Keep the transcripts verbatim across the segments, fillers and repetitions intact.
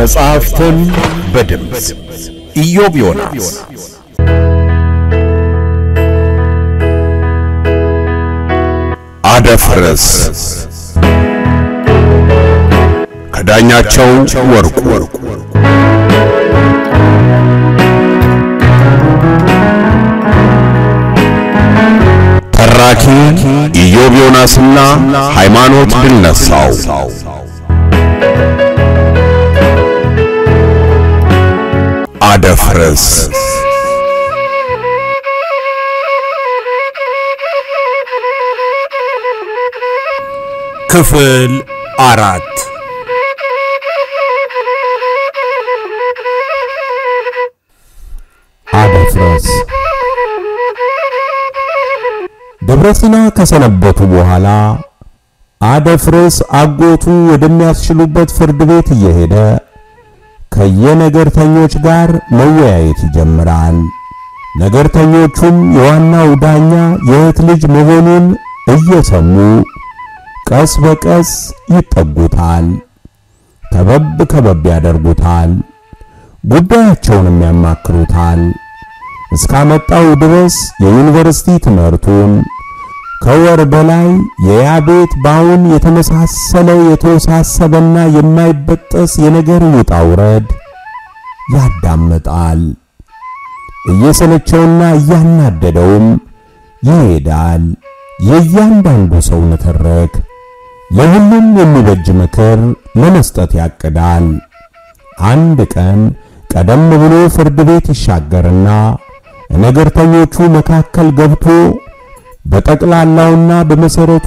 መጽሐፍትን በድምጽ ኢዮብ ዮናስ። አደፍርስ ከዳኛቸው ወርቁ። ተራኪ ኢዮብ ዮናስና ሃይማኖት ድልነሳው። አደፍርስ ክፍል አራት። አደፍርስ ደብረሲና ከሰነበቱ በኋላ አደፍርስ አጎቱ ወደሚያስችሉበት ፍርድ ቤት እየሄደ ከየነገርተኞች ጋር መወያየት ይጀምራል። ነገርተኞቹም የዋናው ዳኛ የእህት ልጅ መሆኑን እየሰሙ ቀስ በቀስ ይጠጉታል፣ ከበብ ከበብ ያደርጉታል፣ ጉዳያቸውንም ያማክሩታል። እስካመጣው ድረስ የዩኒቨርሲቲ ትምህርቱን ከወር በላይ የያቤት ባውን የተመሳሰለ የተወሳሰበና የማይበጠስ የነገር ውጣውረድ ያዳምጣል። እየሰለቸውና እያናደደውም ይሄዳል። የእያንዳንዱ ሰው ንትርክ ለሁሉም የሚበጅ ምክር ለመስጠት ያቅዳል። አንድ ቀን ቀደም ብሎ ፍርድ ቤት ይሻገርና ነገርተኞቹ መካከል ገብቶ በጠቅላላውና በመሰረቱ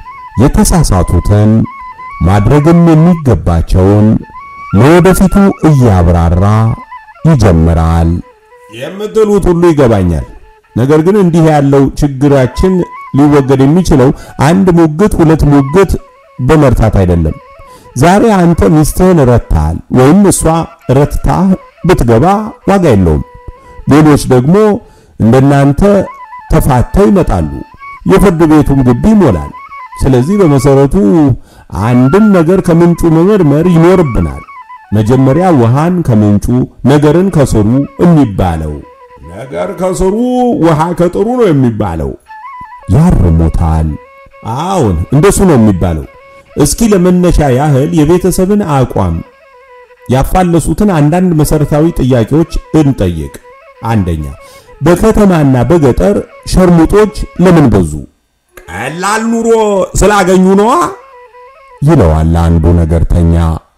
የተሳሳቱትን ማድረግም የሚገባቸውን ለወደፊቱ እያብራራ ይጀምራል። የምትሉት ሁሉ ይገባኛል። ነገር ግን እንዲህ ያለው ችግራችን ሊወገድ የሚችለው አንድ ሙግት ሁለት ሙግት በመርታት አይደለም። ዛሬ አንተ ሚስትህን ረታል ወይም እሷ ረትታ ብትገባ ዋጋ የለውም። ሌሎች ደግሞ እንደናንተ ተፋተው ይመጣሉ። የፍርድ ቤቱም ግቢ ይሞላል። ስለዚህ በመሰረቱ አንድን ነገር ከምንጩ መመርመር ይኖርብናል። መጀመሪያ ውሃን ከምንጩ ነገርን ከስሩ የሚባለው ነገር ከስሩ ውሃ ከጥሩ ነው የሚባለው ያርሙታል። አዎን እንደሱ ነው የሚባለው። እስኪ ለመነሻ ያህል የቤተሰብን አቋም ያፋለሱትን አንዳንድ መሰረታዊ ጥያቄዎች እንጠይቅ። አንደኛ፣ በከተማና በገጠር ሸርሙጦች ለምን በዙ? ቀላል ኑሮ ስላገኙ ነዋ ይለዋል አንዱ ነገርተኛ።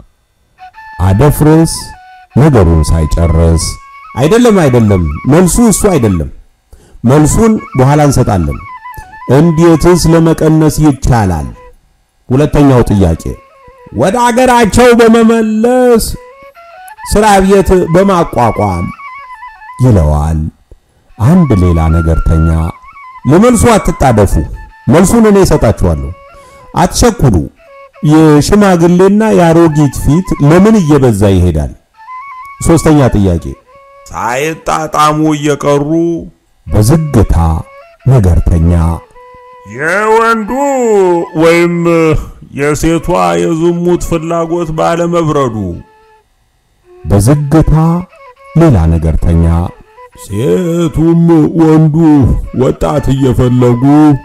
አደፍርስ ነገሩን ሳይጨርስ አይደለም አይደለም መልሱ እሱ አይደለም፣ መልሱን በኋላ እንሰጣለን። እንዴትስ ለመቀነስ ይቻላል? ሁለተኛው ጥያቄ፣ ወደ አገራቸው በመመለስ ስራ ቤት በማቋቋም ይለዋል አንድ ሌላ ነገርተኛ። ለመልሱ አትጣደፉ፣ መልሱን እኔ እሰጣችኋለሁ። አትቸኩሉ። የሽማግሌና የአሮጊት ፊት ለምን እየበዛ ይሄዳል? ሶስተኛ ጥያቄ፣ ሳይጣጣሙ እየቀሩ በዝግታ ነገርተኛ የወንዱ ወይም የሴቷ የዝሙት ፍላጎት ባለመብረዱ በዝግታ ሌላ ነገርተኛ ሴቱም ወንዱ ወጣት እየፈለጉ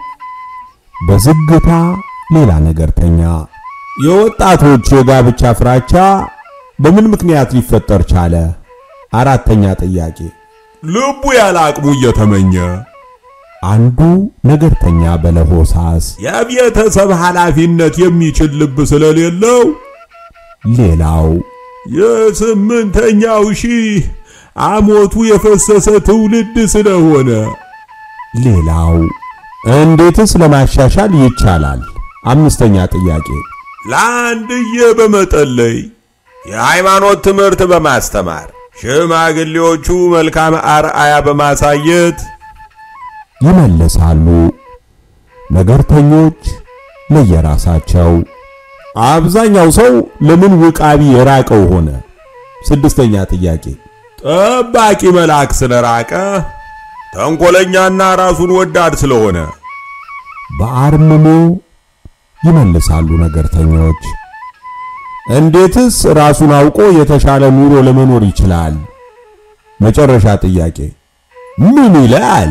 በዝግታ ሌላ ነገርተኛ የወጣቶች የጋብቻ ፍራቻ በምን ምክንያት ሊፈጠር ቻለ? አራተኛ ጥያቄ፣ ልቡ ያለ አቅሙ እየተመኘ አንዱ ነገርተኛ በለሆሳስ የቤተሰብ ኃላፊነት የሚችል ልብ ስለሌለው ሌላው የስምንተኛው ሺህ አሞቱ የፈሰሰ ትውልድ ስለሆነ ሌላው እንዴትስ ለማሻሻል ይቻላል? አምስተኛ ጥያቄ፣ ለአንድዬ በመጠለይ የሃይማኖት ትምህርት በማስተማር ሽማግሌዎቹ መልካም አርአያ በማሳየት ይመለሳሉ ነገርተኞች ለየራሳቸው። አብዛኛው ሰው ለምን ውቃቢ የራቀው ሆነ? ስድስተኛ ጥያቄ፣ ጠባቂ መልአክ ስለራቀ ተንኮለኛና ራሱን ወዳድ ስለሆነ በአርምሞ ይመልሳሉ ነገርተኞች። እንዴትስ ራሱን አውቆ የተሻለ ኑሮ ለመኖር ይችላል? መጨረሻ ጥያቄ ምን ይላል?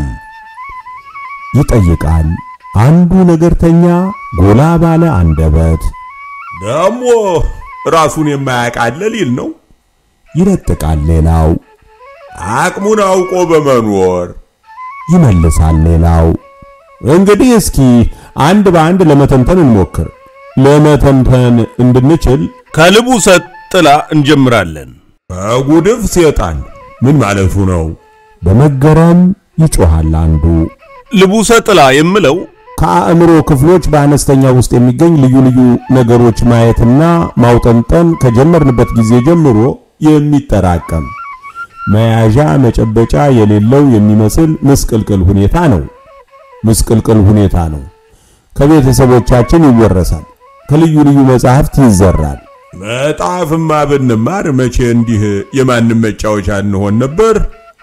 ይጠይቃል አንዱ ነገርተኛ ጎላ ባለ አንደበት። ደሞ ራሱን የማያቃለል ይል ነው። ይለጥቃል ሌላው። አቅሙን አውቆ በመኖር ይመልሳል ሌላው። እንግዲህ እስኪ አንድ በአንድ ለመተንተን እንሞክር። ለመተንተን እንድንችል ከልቡሰት ጥላ እንጀምራለን። ጉድፍ ሰይጣን ምን ማለቱ ነው? በመገረም ይጮሃል አንዱ። ልቡሰት ጥላ የምለው ከአእምሮ ክፍሎች በአነስተኛ ውስጥ የሚገኝ ልዩ ልዩ ነገሮች ማየትና ማውጠንጠን ከጀመርንበት ጊዜ ጀምሮ የሚጠራቀም መያዣ መጨበጫ የሌለው የሚመስል ምስቅልቅል ሁኔታ ነው። ምስቅልቅል ሁኔታ ነው። ከቤተሰቦቻችን ይወረሳል። ከልዩ ልዩ መጻሕፍት ይዘራል። መጣፍማ ብንማር መቼ እንዲህ የማንም መጫወቻ እንሆን ነበር።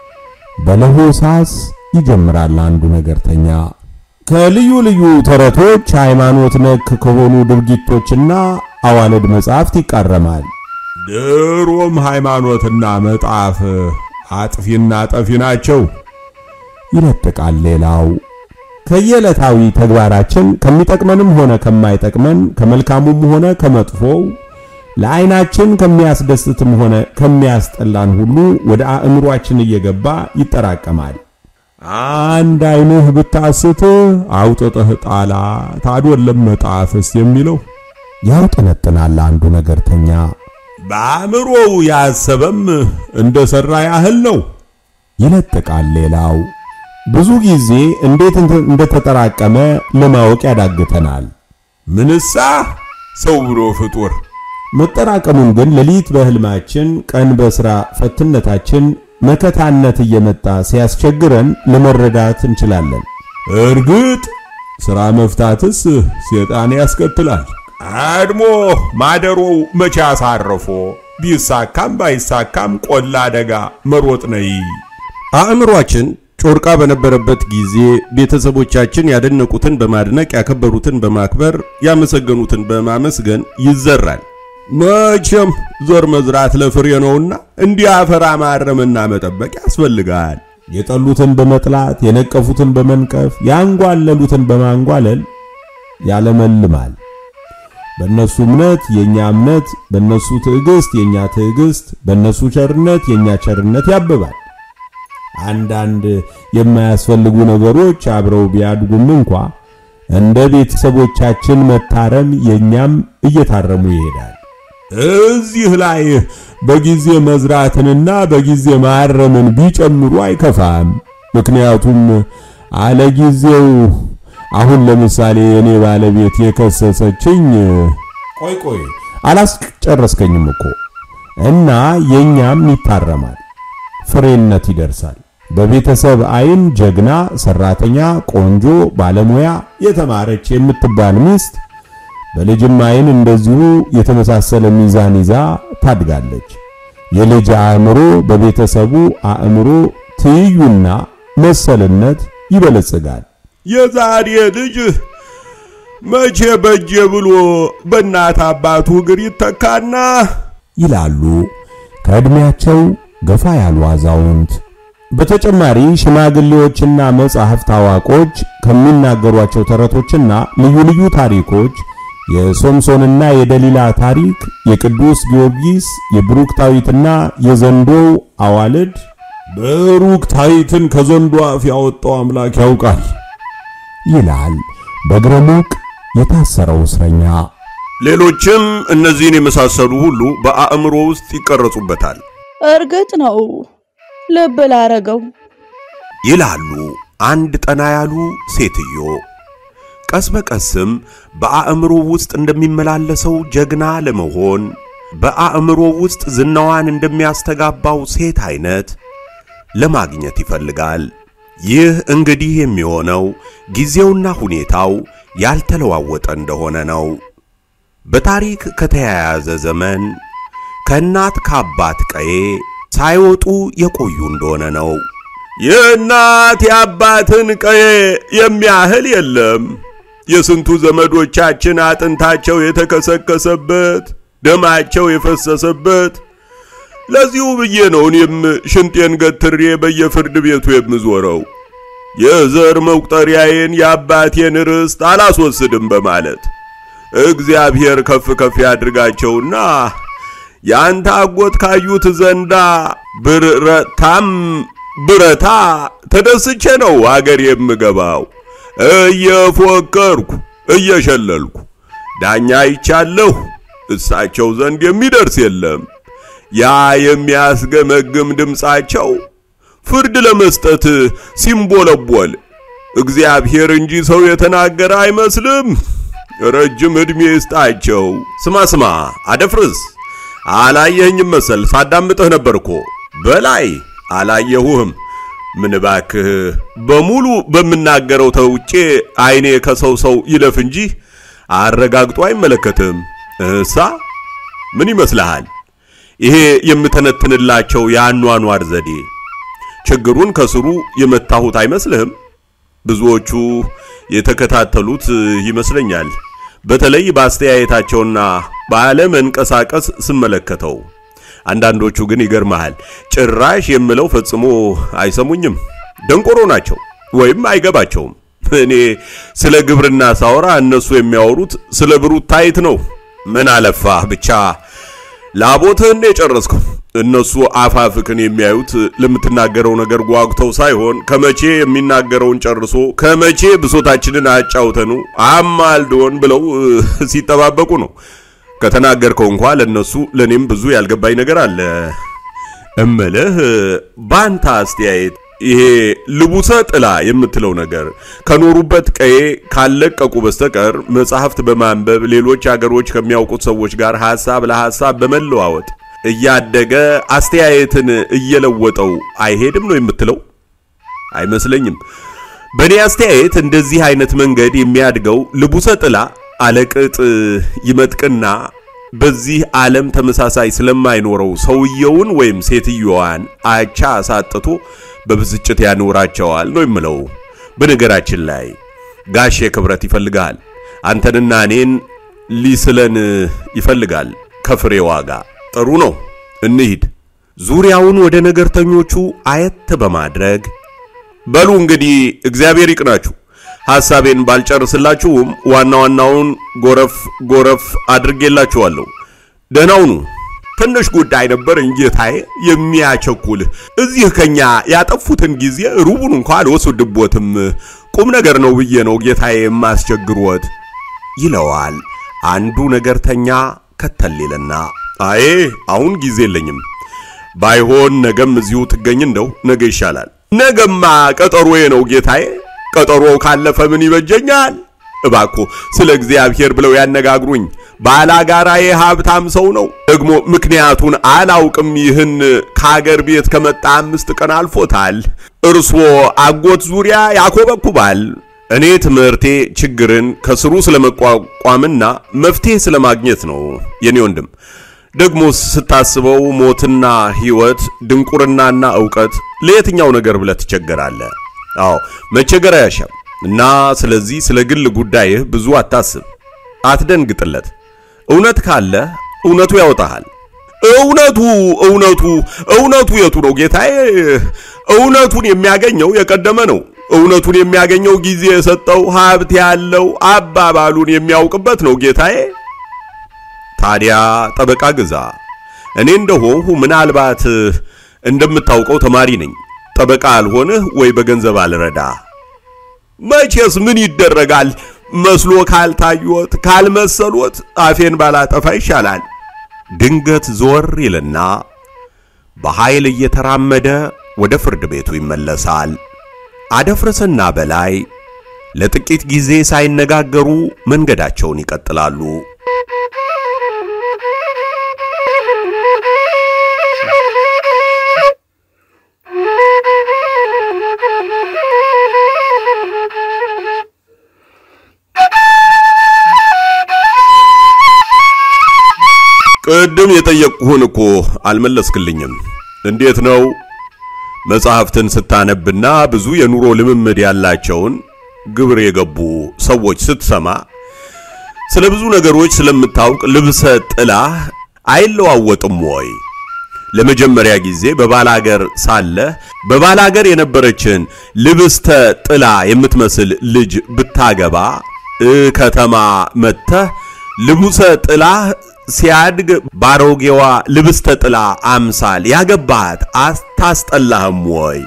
በለሆሳስ ይጀምራል አንዱ ነገርተኛ። ከልዩ ልዩ ተረቶች ሃይማኖት ነክ ከሆኑ ድርጊቶችና አዋልድ መጻሕፍት ይቃረማል። ድሮም ሃይማኖትና መጣፍ አጥፊና ጠፊ ናቸው ይለጥቃል ሌላው። ከየዕለታዊ ተግባራችን ከሚጠቅመንም ሆነ ከማይጠቅመን ከመልካሙም ሆነ ከመጥፎው ለዓይናችን ከሚያስደስትም ሆነ ከሚያስጠላን ሁሉ ወደ አእምሮአችን እየገባ ይጠራቀማል። አንድ ዓይንህ ብታስት አውጥተህ ጣላ ታዶለም መጣፍስ የሚለው ያውጠነጥናል አንዱ ነገርተኛ። በአእምሮው ያሰበም እንደሰራ ያህል ነው ይለጥቃል ሌላው። ብዙ ጊዜ እንዴት እንደተጠራቀመ ለማወቅ ያዳግተናል። ምንሳ ሰው ብሎ ፍጡር መጠራቀሙን ግን ሌሊት በህልማችን ቀን በስራ ፈትነታችን መከታነት እየመጣ ሲያስቸግረን ለመረዳት እንችላለን። እርግጥ ስራ መፍታትስ ሰይጣን ያስከትላል። አድሞ ማደሮው መቻ አሳርፎ ቢሳካም ባይሳካም ቆላ አደጋ መሮጥ ነይ። አእምሮአችን ጮርቃ በነበረበት ጊዜ ቤተሰቦቻችን ያደነቁትን በማድነቅ ያከበሩትን በማክበር ያመሰገኑትን በማመስገን ይዘራል። መቼም ዘር መዝራት ለፍሬ ነውና እንዲያፈራ ማረምና መጠበቅ ያስፈልጋል። የጠሉትን በመጥላት የነቀፉትን በመንቀፍ ያንጓለሉትን በማንጓለል ያለመልማል። በእነሱ እምነት የኛ እምነት፣ በእነሱ ትዕግስት የኛ ትዕግስት፣ በእነሱ ቸርነት የኛ ቸርነት ያብባል። አንዳንድ የማያስፈልጉ ነገሮች አብረው ቢያድጉም እንኳ እንደ ቤተሰቦቻችን መታረም የኛም እየታረሙ ይሄዳል። እዚህ ላይ በጊዜ መዝራትንና በጊዜ ማረምን ቢጨምሩ አይከፋም። ምክንያቱም አለ ጊዜው አሁን ለምሳሌ እኔ ባለቤት የከሰሰችኝ ቆይ ቆይ አላስጨረስከኝም እኮ እና የኛም ይታረማል፣ ፍሬነት ይደርሳል። በቤተሰብ አይን ጀግና፣ ሰራተኛ፣ ቆንጆ፣ ባለሙያ፣ የተማረች የምትባል ሚስት በልጅም አይን እንደዚሁ የተመሳሰለ ሚዛን ይዛ ታድጋለች። የልጅ አእምሮ በቤተሰቡ አእምሮ ትይዩና መሰልነት ይበለጽጋል። የዛሬ ልጅ መቼ በጀ ብሎ በእናት አባቱ እግር ይተካና ይላሉ ከእድሜያቸው ገፋ ያሉ አዛውንት። በተጨማሪ ሽማግሌዎችና መጻሕፍት አዋቆች ከሚናገሯቸው ተረቶችና ልዩ ልዩ ታሪኮች የሶምሶንና የደሊላ ታሪክ፣ የቅዱስ ጊዮርጊስ፣ የብሩክታዊትና የዘንዶው አዋልድ ብሩክታዊትን ከዘንዶ አፍ ያወጣው አምላክ ያውቃል ይላል በግረሙቅ የታሰረው እስረኛ። ሌሎችም እነዚህን የመሳሰሉ ሁሉ በአእምሮ ውስጥ ይቀረጹበታል። እርግጥ ነው ልብ ላረገው ይላሉ አንድ ጠና ያሉ ሴትዮ። ቀስ በቀስም በአእምሮ ውስጥ እንደሚመላለሰው ጀግና ለመሆን በአእምሮ ውስጥ ዝናዋን እንደሚያስተጋባው ሴት አይነት ለማግኘት ይፈልጋል። ይህ እንግዲህ የሚሆነው ጊዜውና ሁኔታው ያልተለዋወጠ እንደሆነ ነው። በታሪክ ከተያያዘ ዘመን ከእናት ከአባት ቀዬ ሳይወጡ የቆዩ እንደሆነ ነው። የእናት የአባትን ቀዬ የሚያህል የለም። የስንቱ ዘመዶቻችን አጥንታቸው የተከሰከሰበት ደማቸው የፈሰሰበት ለዚሁ ብዬ ነው እኔም ሽንጤን ገትሬ በየፍርድ ቤቱ የምዞረው የዘር መቁጠሪያዬን የአባቴን ርስት አላስወስድም በማለት እግዚአብሔር ከፍ ከፍ ያድርጋቸውና ያንተ አጎት ካዩት ዘንዳ ብረታም ብረታ ተደስቼ ነው አገር የምገባው እየፎከርኩ እየሸለልኩ ዳኛ ይቻለሁ እሳቸው ዘንድ የሚደርስ የለም ያ የሚያስገመግም ድምጻቸው ፍርድ ለመስጠት ሲምቦለቦል እግዚአብሔር እንጂ ሰው የተናገረ አይመስልም ረጅም እድሜ ይስጣቸው ስማ ስማ አደፍርስ አላየኸኝም መሰል ሳዳምጥህ ነበርኮ በላይ አላየሁህም ምን ባክህ በሙሉ በመናገረው ተውጬ አይኔ ከሰው ሰው ይለፍ እንጂ አረጋግጦ አይመለከትም እሳ ምን ይመስልሃል ይሄ የምተነትንላቸው ያኗኗር ዘዴ ችግሩን ከስሩ የመታሁት አይመስልህም ብዙዎቹ የተከታተሉት ይመስለኛል በተለይ ባስተያየታቸውና ባለመንቀሳቀስ ስመለከተው አንዳንዶቹ ግን ይገርማል ጭራሽ የምለው ፈጽሞ አይሰሙኝም ደንቆሮ ናቸው ወይም አይገባቸውም እኔ ስለ ግብርና ሳወራ እነሱ የሚያወሩት ስለ ብሩታይት ነው ምን አለፋ ብቻ ላቦተን የጨረስኩ እነሱ አፋፍክን የሚያዩት ለምትናገረው ነገር ጓጉተው ሳይሆን ከመቼ የሚናገረውን ጨርሶ ከመቼ ብሶታችንን አጫውተኑ አማልዶን ብለው ሲተባበቁ ነው ከተናገርከው እንኳን ለነሱ ለኔም ብዙ ያልገባኝ ነገር አለ እመለህ ባንታ አስተያየት ይሄ ልቡሰ ጥላ የምትለው ነገር ከኖሩበት ቀዬ ካለቀቁ በስተቀር መጽሐፍት በማንበብ ሌሎች ሀገሮች ከሚያውቁት ሰዎች ጋር ሐሳብ ለሐሳብ በመለዋወጥ እያደገ አስተያየትን እየለወጠው አይሄድም ነው የምትለው አይመስለኝም በኔ አስተያየት እንደዚህ አይነት መንገድ የሚያድገው ልቡሰ ጥላ አለቅጥ ይመጥቅና በዚህ ዓለም ተመሳሳይ ስለማይኖረው ሰውየውን ወይም ሴትየዋን አቻ አሳጥቶ በብስጭት ያኖራቸዋል ነው የምለው በነገራችን ላይ ጋሼ ክብረት ይፈልጋል አንተንና እኔን ሊስለን ይፈልጋል ከፍሬ ዋጋ ጥሩ ነው እንሂድ ዙሪያውን ወደ ነገርተኞቹ አየት በማድረግ በሉ እንግዲህ እግዚአብሔር ይቅናችሁ ሐሳቤን ባልጨርስላችሁም ዋና ዋናውን ጎረፍ ጎረፍ አድርጌላችኋለሁ ደህናውኑ ትንሽ ጉዳይ ነበር እንጂታዬ የሚያቸኩል እዚህ ከኛ ያጠፉትን ጊዜ ሩቡን እንኳን ወስድቦትም ቁም ነገር ነው ብዬ ነው ጌታዬ ማስቸግሩት ይለዋል አንዱ ነገርተኛ ከተለለና አይ አሁን ጊዜ የለኝም ባይሆን ነገም እዚሁ ትገኝ እንደው ነገ ይሻላል ነገማ ቀጠሮዬ ነው ጌታዬ ቀጠሮ ካለፈ ምን ይበጀኛል እባኮ ስለ እግዚአብሔር ብለው ያነጋግሩኝ ባላጋራዬ ሀብታም ሰው ነው ደግሞ ምክንያቱን አላውቅም ይህን ካገር ቤት ከመጣ አምስት ቀን አልፎታል እርሶ አጎት ዙሪያ ያኮበኩባል እኔ ትምርቴ ችግርን ከስሩ ስለመቋቋምና መፍትሄ ስለማግኘት ነው የኔ ወንድም ደግሞ ስታስበው ሞትና ህይወት ድንቁርናና ዕውቀት ለየትኛው ነገር ብለ ተቸገራለ አዎ መቸገር ያሻም እና ስለዚህ ስለ ግል ጉዳይህ ብዙ አታስብ አትደንግጥለት እውነት ካለ እውነቱ ያወጣሃል እውነቱ እውነቱ እውነቱ የቱ ነው ጌታዬ እውነቱን የሚያገኘው የቀደመ ነው እውነቱን የሚያገኘው ጊዜ የሰጠው ሀብት ያለው አባባሉን የሚያውቅበት ነው ጌታዬ ታዲያ ጠበቃ ግዛ እኔ እንደሆንሁ ምናልባት እንደምታውቀው ተማሪ ነኝ ጠበቃ አልሆነህ ወይ በገንዘብ አልረዳ መቼስ ምን ይደረጋል መስሎ ካልታዩት ካልመሰሉት አፌን ባላጠፋ ይሻላል ድንገት ዞር ይልና በኃይል እየተራመደ ወደ ፍርድ ቤቱ ይመለሳል አደፍረሰና በላይ ለጥቂት ጊዜ ሳይነጋገሩ መንገዳቸውን ይቀጥላሉ ቅድም የጠየቅኩህን እኮ አልመለስክልኝም እንዴት ነው መጽሐፍትን ስታነብና ብዙ የኑሮ ልምምድ ያላቸውን ግብር የገቡ ሰዎች ስትሰማ ስለብዙ ነገሮች ስለምታውቅ ልብሰ ጥላ አይለዋወጥም ወይ? ለመጀመሪያ ጊዜ በባላገር ሳለ በባላገር የነበረችን ልብስተ ጥላ የምትመስል ልጅ ብታገባ ከተማ መጥተህ ልብሰ ጥላ ሲያድግ ባሮጌዋ ልብስተ ጥላ አምሳል ያገባት አታስጠላህም ወይ?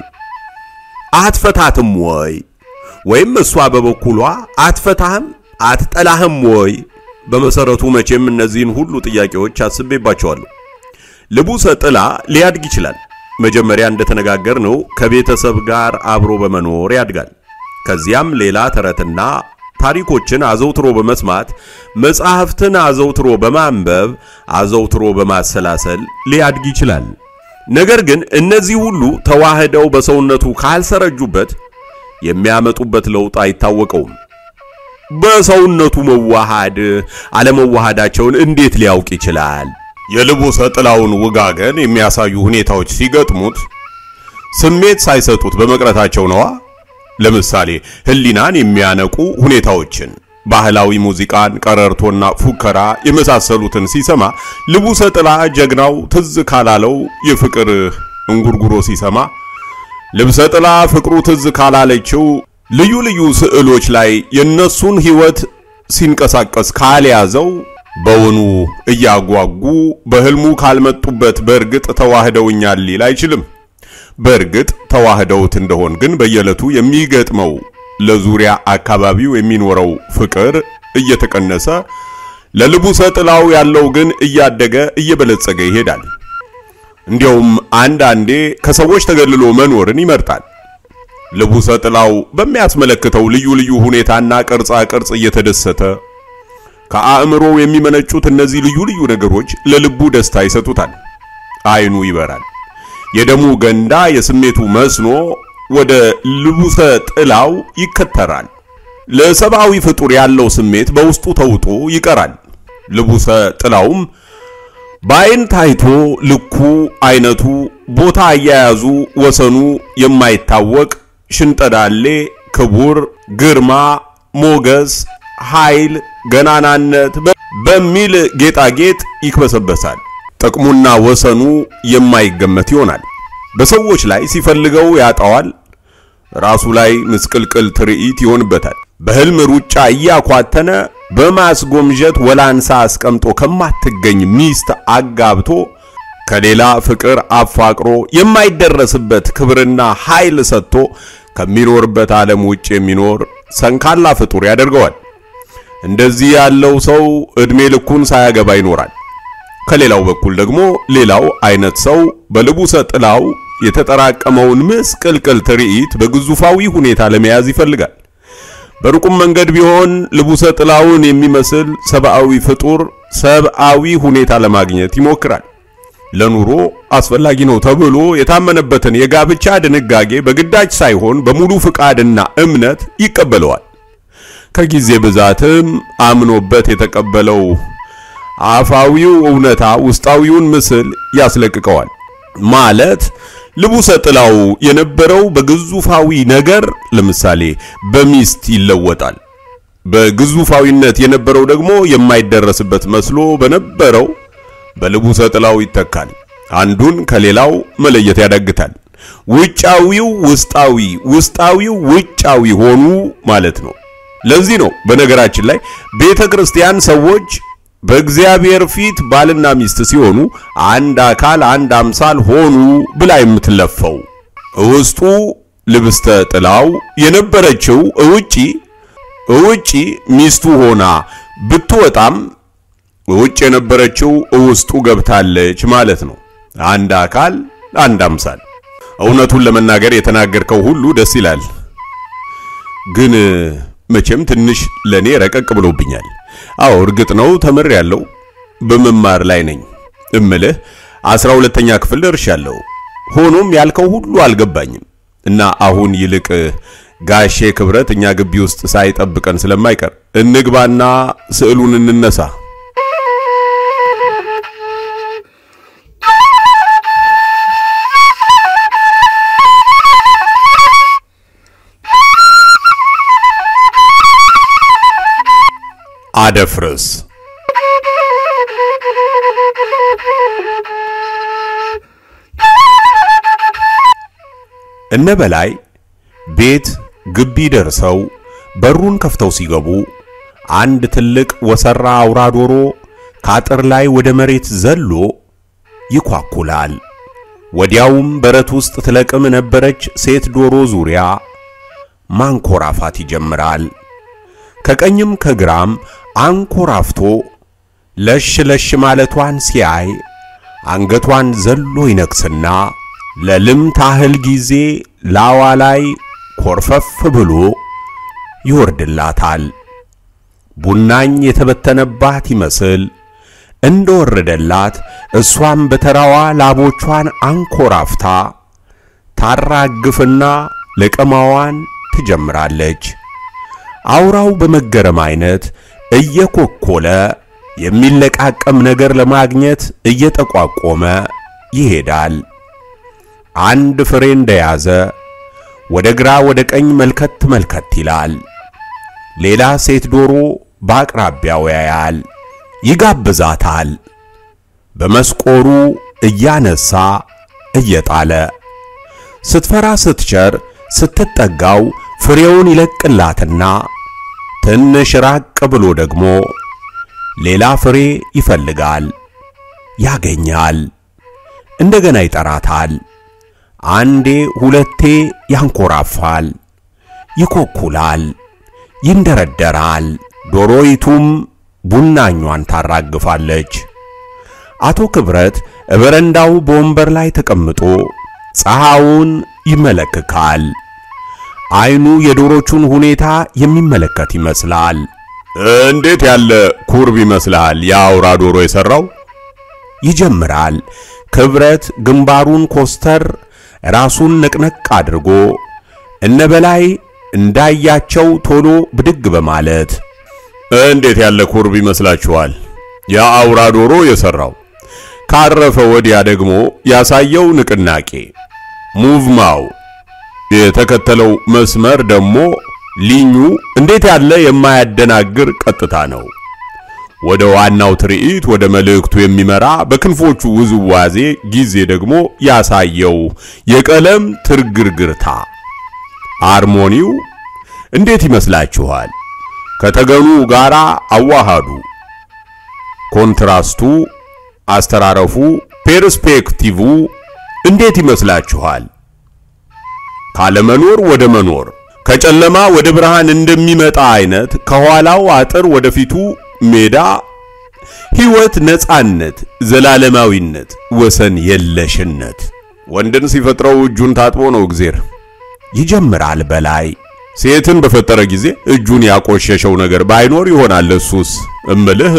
አትፈታትም ወይ? ወይም እሷ በበኩሏ አትፈታህም አትጠላህም ወይ? በመሰረቱ መቼም እነዚህን ሁሉ ጥያቄዎች አስቤባቸዋለሁ። ልብሰ ጥላ ሊያድግ ይችላል። መጀመሪያ እንደተነጋገርነው ከቤተሰብ ጋር አብሮ በመኖር ያድጋል። ከዚያም ሌላ ተረትና ታሪኮችን አዘውትሮ በመስማት መጽሐፍትን አዘውትሮ በማንበብ አዘውትሮ በማሰላሰል ሊያድግ ይችላል። ነገር ግን እነዚህ ሁሉ ተዋህደው በሰውነቱ ካልሰረጁበት የሚያመጡበት ለውጥ አይታወቀውም። በሰውነቱ መዋሃድ አለመዋሃዳቸውን እንዴት ሊያውቅ ይችላል? የልብሰ ጥላውን ውጋገን የሚያሳዩ ሁኔታዎች ሲገጥሙት ስሜት ሳይሰጡት በመቅረታቸው ነዋ። ለምሳሌ ህሊናን የሚያነቁ ሁኔታዎችን ባህላዊ ሙዚቃን፣ ቀረርቶና ፉከራ የመሳሰሉትን ሲሰማ ልብሰ ጥላ ጀግናው ትዝ ካላለው የፍቅር እንጉርጉሮ ሲሰማ ልብሰ ጥላ ፍቅሩ ትዝ ካላለችው ልዩ ልዩ ስዕሎች ላይ የነሱን ህይወት ሲንቀሳቀስ ካልያዘው በወኑ እያጓጉ በህልሙ ካልመጡበት በርግጥ ተዋህደውኛል ሊል አይችልም። በርግጥ ተዋህደውት እንደሆን ግን በየለቱ የሚገጥመው ለዙሪያ አካባቢው የሚኖረው ፍቅር እየተቀነሰ ለልብሰ ጥላው ያለው ግን እያደገ እየበለጸገ ይሄዳል። እንዲያውም አንዳንዴ ከሰዎች ተገልሎ መኖርን ይመርጣል። ልብሰ ጥላው በሚያስመለክተው ልዩ ልዩ ሁኔታና ቅርጻ ቅርጽ እየተደሰተ ከአእምሮ የሚመነጩት እነዚህ ልዩ ልዩ ነገሮች ለልቡ ደስታ ይሰጡታል። አይኑ ይበራል። የደሙ ገንዳ የስሜቱ መስኖ ወደ ልብሰ ጥላው ይከተራል። ለሰብአዊ ፍጡር ያለው ስሜት በውስጡ ተውጦ ይቀራል። ልብሰ ጥላውም ባይን ታይቶ ልኩ፣ አይነቱ፣ ቦታ አያያዙ፣ ወሰኑ የማይታወቅ ሽንጠዳሌ፣ ክቡር፣ ግርማ፣ ሞገስ፣ ኃይል፣ ገናናነት በሚል ጌጣጌጥ ይክበሰበሳል። ጥቅሙና ወሰኑ የማይገመት ይሆናል። በሰዎች ላይ ሲፈልገው ያጣዋል። ራሱ ላይ ምስቅልቅል ትርኢት ይሆንበታል። በህልም ሩጫ እያኳተነ በማስጎምጀት ወላንሳ አስቀምጦ ከማትገኝ ሚስት አጋብቶ ከሌላ ፍቅር አፋቅሮ የማይደረስበት ክብርና ኃይል ሰጥቶ ከሚኖርበት ዓለም ውጭ የሚኖር ሰንካላ ፍጡር ያደርገዋል። እንደዚህ ያለው ሰው እድሜ ልኩን ሳያገባ ይኖራል። ከሌላው በኩል ደግሞ ሌላው አይነት ሰው በልብሰ ጥላው የተጠራቀመውን ምስቅልቅል ትርኢት በግዙፋዊ ሁኔታ ለመያዝ ይፈልጋል። በሩቁም መንገድ ቢሆን ልብሰ ጥላውን የሚመስል ሰብአዊ ፍጡር ሰብአዊ ሁኔታ ለማግኘት ይሞክራል። ለኑሮ አስፈላጊ ነው ተብሎ የታመነበትን የጋብቻ ድንጋጌ በግዳጅ ሳይሆን በሙሉ ፍቃድና እምነት ይቀበለዋል። ከጊዜ ብዛትም አምኖበት የተቀበለው አፋዊው እውነታ ውስጣዊውን ምስል ያስለቅቀዋል። ማለት ልብሰ ጥላው የነበረው በግዙፋዊ ነገር ለምሳሌ በሚስት ይለወጣል። በግዙፋዊነት የነበረው ደግሞ የማይደረስበት መስሎ በነበረው በልብሰ ጥላው ይተካል። አንዱን ከሌላው መለየት ያዳግታል። ውጫዊው ውስጣዊ፣ ውስጣዊው ውጫዊ ሆኑ ማለት ነው። ለዚህ ነው በነገራችን ላይ ቤተክርስቲያን ሰዎች በእግዚአብሔር ፊት ባልና ሚስት ሲሆኑ አንድ አካል አንድ አምሳል ሆኑ ብላ የምትለፈው። ውስጡ ልብስተ ጥላው የነበረችው ውጪ ውጪ ሚስቱ ሆና ብትወጣም ውጭ የነበረችው ውስጡ ገብታለች ማለት ነው። አንድ አካል አንድ አምሳል። እውነቱን ለመናገር የተናገርከው ሁሉ ደስ ይላል፣ ግን መቼም ትንሽ ለኔ ረቀቅ ብሎብኛል። አዎ እርግጥ ነው ተመሪያለሁ፣ በመማር ላይ ነኝ። እምልህ አስራ ሁለተኛ ክፍል ደርሻለሁ። ሆኖም ያልከው ሁሉ አልገባኝም እና አሁን ይልቅ ጋሼ ክብረት እኛ ግቢ ውስጥ ሳይጠብቀን ስለማይቀር እንግባና ስዕሉን እንነሳ። አደፍርስ እነ በላይ ቤት ግቢ ደርሰው በሩን ከፍተው ሲገቡ አንድ ትልቅ ወሰራ አውራ ዶሮ ካጥር ላይ ወደ መሬት ዘሎ ይኳኩላል። ወዲያውም በረት ውስጥ ትለቅም ነበረች ሴት ዶሮ ዙሪያ ማንኮራፋት ይጀምራል። ከቀኝም ከግራም አንኮራፍቶ ለሽ ለሽ ማለቷን ሲያይ አንገቷን ዘሎ ይነክስና ለልም ታህል ጊዜ ላዋ ላይ ኮርፈፍ ብሎ ይወርድላታል። ቡናኝ የተበተነባት ይመስል እንደወረደላት እሷም በተራዋ ላቦቿን አንኮራፍታ ታራግፍና ለቀማዋን ትጀምራለች። አውራው በመገረም አይነት እየኮኮለ የሚለቃቀም ነገር ለማግኘት እየተቋቆመ ይሄዳል። አንድ ፍሬ እንደያዘ ወደ ግራ ወደ ቀኝ መልከት መልከት ይላል። ሌላ ሴት ዶሮ በአቅራቢያው ያያል፣ ይጋብዛታል። በመስቆሩ እያነሳ እየጣለ ስትፈራ ስትቸር ስትጠጋው ፍሬውን ይለቅላትና ትንሽ ራቅ ብሎ ደግሞ ሌላ ፍሬ ይፈልጋል፣ ያገኛል። እንደገና ይጠራታል። አንዴ ሁለቴ ያንኮራፋል፣ ይኮኩላል፣ ይንደረደራል። ዶሮይቱም ቡናኛዋን ታራግፋለች። አቶ ክብረት በረንዳው በወንበር ላይ ተቀምጦ ፀሐዩን ይመለከታል። አይኑ የዶሮቹን ሁኔታ የሚመለከት ይመስላል። እንዴት ያለ ኩርብ ይመስላል ያውራ ዶሮ የሰራው ይጀምራል። ክብረት ግንባሩን ኮስተር ራሱን ነቅነቅ አድርጎ እነ በላይ እንዳያቸው ቶሎ ብድግ በማለት እንዴት ያለ ኩርብ ይመስላችኋል ያውራ ዶሮ የሰራው ካረፈ ወዲያ ደግሞ ያሳየው ንቅናቄ ሙቭማው የተከተለው መስመር ደግሞ ሊኙ እንዴት ያለ የማያደናግር ቀጥታ ነው። ወደ ዋናው ትርኢት ወደ መልእክቱ የሚመራ በክንፎቹ ውዝዋዜ ጊዜ ደግሞ ያሳየው የቀለም ትርግርግርታ ሃርሞኒው እንዴት ይመስላችኋል? ከተገኑ ጋራ አዋሃዱ፣ ኮንትራስቱ፣ አስተራረፉ፣ ፐርስፔክቲቭ እንዴት ይመስላችኋል? ካለመኖር ወደ መኖር ከጨለማ ወደ ብርሃን እንደሚመጣ አይነት ከኋላው አጥር ወደፊቱ ሜዳ ህይወት፣ ነጻነት፣ ዘላለማዊነት፣ ወሰን የለሽነት። ወንድን ሲፈጥረው እጁን ታጥቦ ነው እግዚአብሔር ይጀምራል በላይ። ሴትን በፈጠረ ጊዜ እጁን ያቆሸሸው ነገር ባይኖር ይሆናል እሱስ እምልህ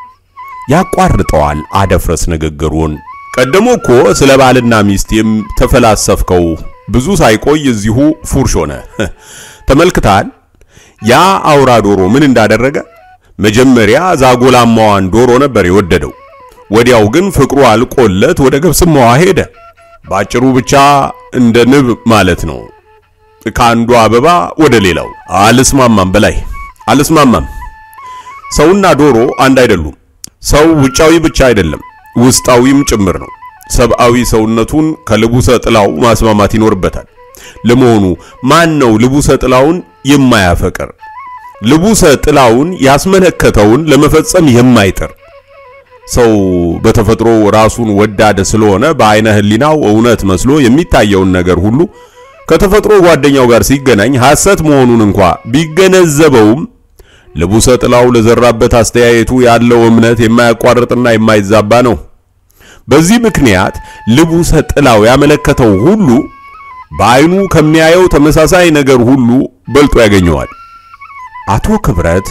ያቋርጠዋል አደፍረስ ንግግሩን። ቀደሞ እኮ ስለ ባልና ሚስቴም ተፈላሰፍከው ብዙ ሳይቆይ እዚሁ ፉርሽ ሆነ። ተመልክታል ያ አውራ ዶሮ ምን እንዳደረገ? መጀመሪያ ዛጎላማዋን ዶሮ ነበር የወደደው። ወዲያው ግን ፍቅሩ አልቆለት ወደ ገብስማዋ ሄደ። ባጭሩ ብቻ እንደ ንብ ማለት ነው፣ ካንዱ አበባ ወደ ሌላው። አልስማማም በላይ አልስማማም። ሰውና ዶሮ አንድ አይደሉም። ሰው ውጫዊ ብቻ አይደለም ውስጣዊም ጭምር ነው። ሰብአዊ ሰውነቱን ከልቡሰ ጥላው ማስማማት ይኖርበታል። ለመሆኑ ማን ነው ልቡሰ ጥላውን የማያፈቅር? ልቡሰ ጥላውን ያስመለከተውን ለመፈጸም የማይጥር? ሰው በተፈጥሮ ራሱን ወዳድ ስለሆነ በአይነ ህሊናው እውነት መስሎ የሚታየውን ነገር ሁሉ ከተፈጥሮ ጓደኛው ጋር ሲገናኝ ሐሰት መሆኑን እንኳን ቢገነዘበውም ልቡሰ ጥላው ለዘራበት አስተያየቱ ያለው እምነት የማያቋርጥና የማይዛባ ነው። በዚህ ምክንያት ልቡሰ ጥላው ያመለከተው ሁሉ በአይኑ ከሚያየው ተመሳሳይ ነገር ሁሉ በልጦ ያገኘዋል። አቶ ክብረት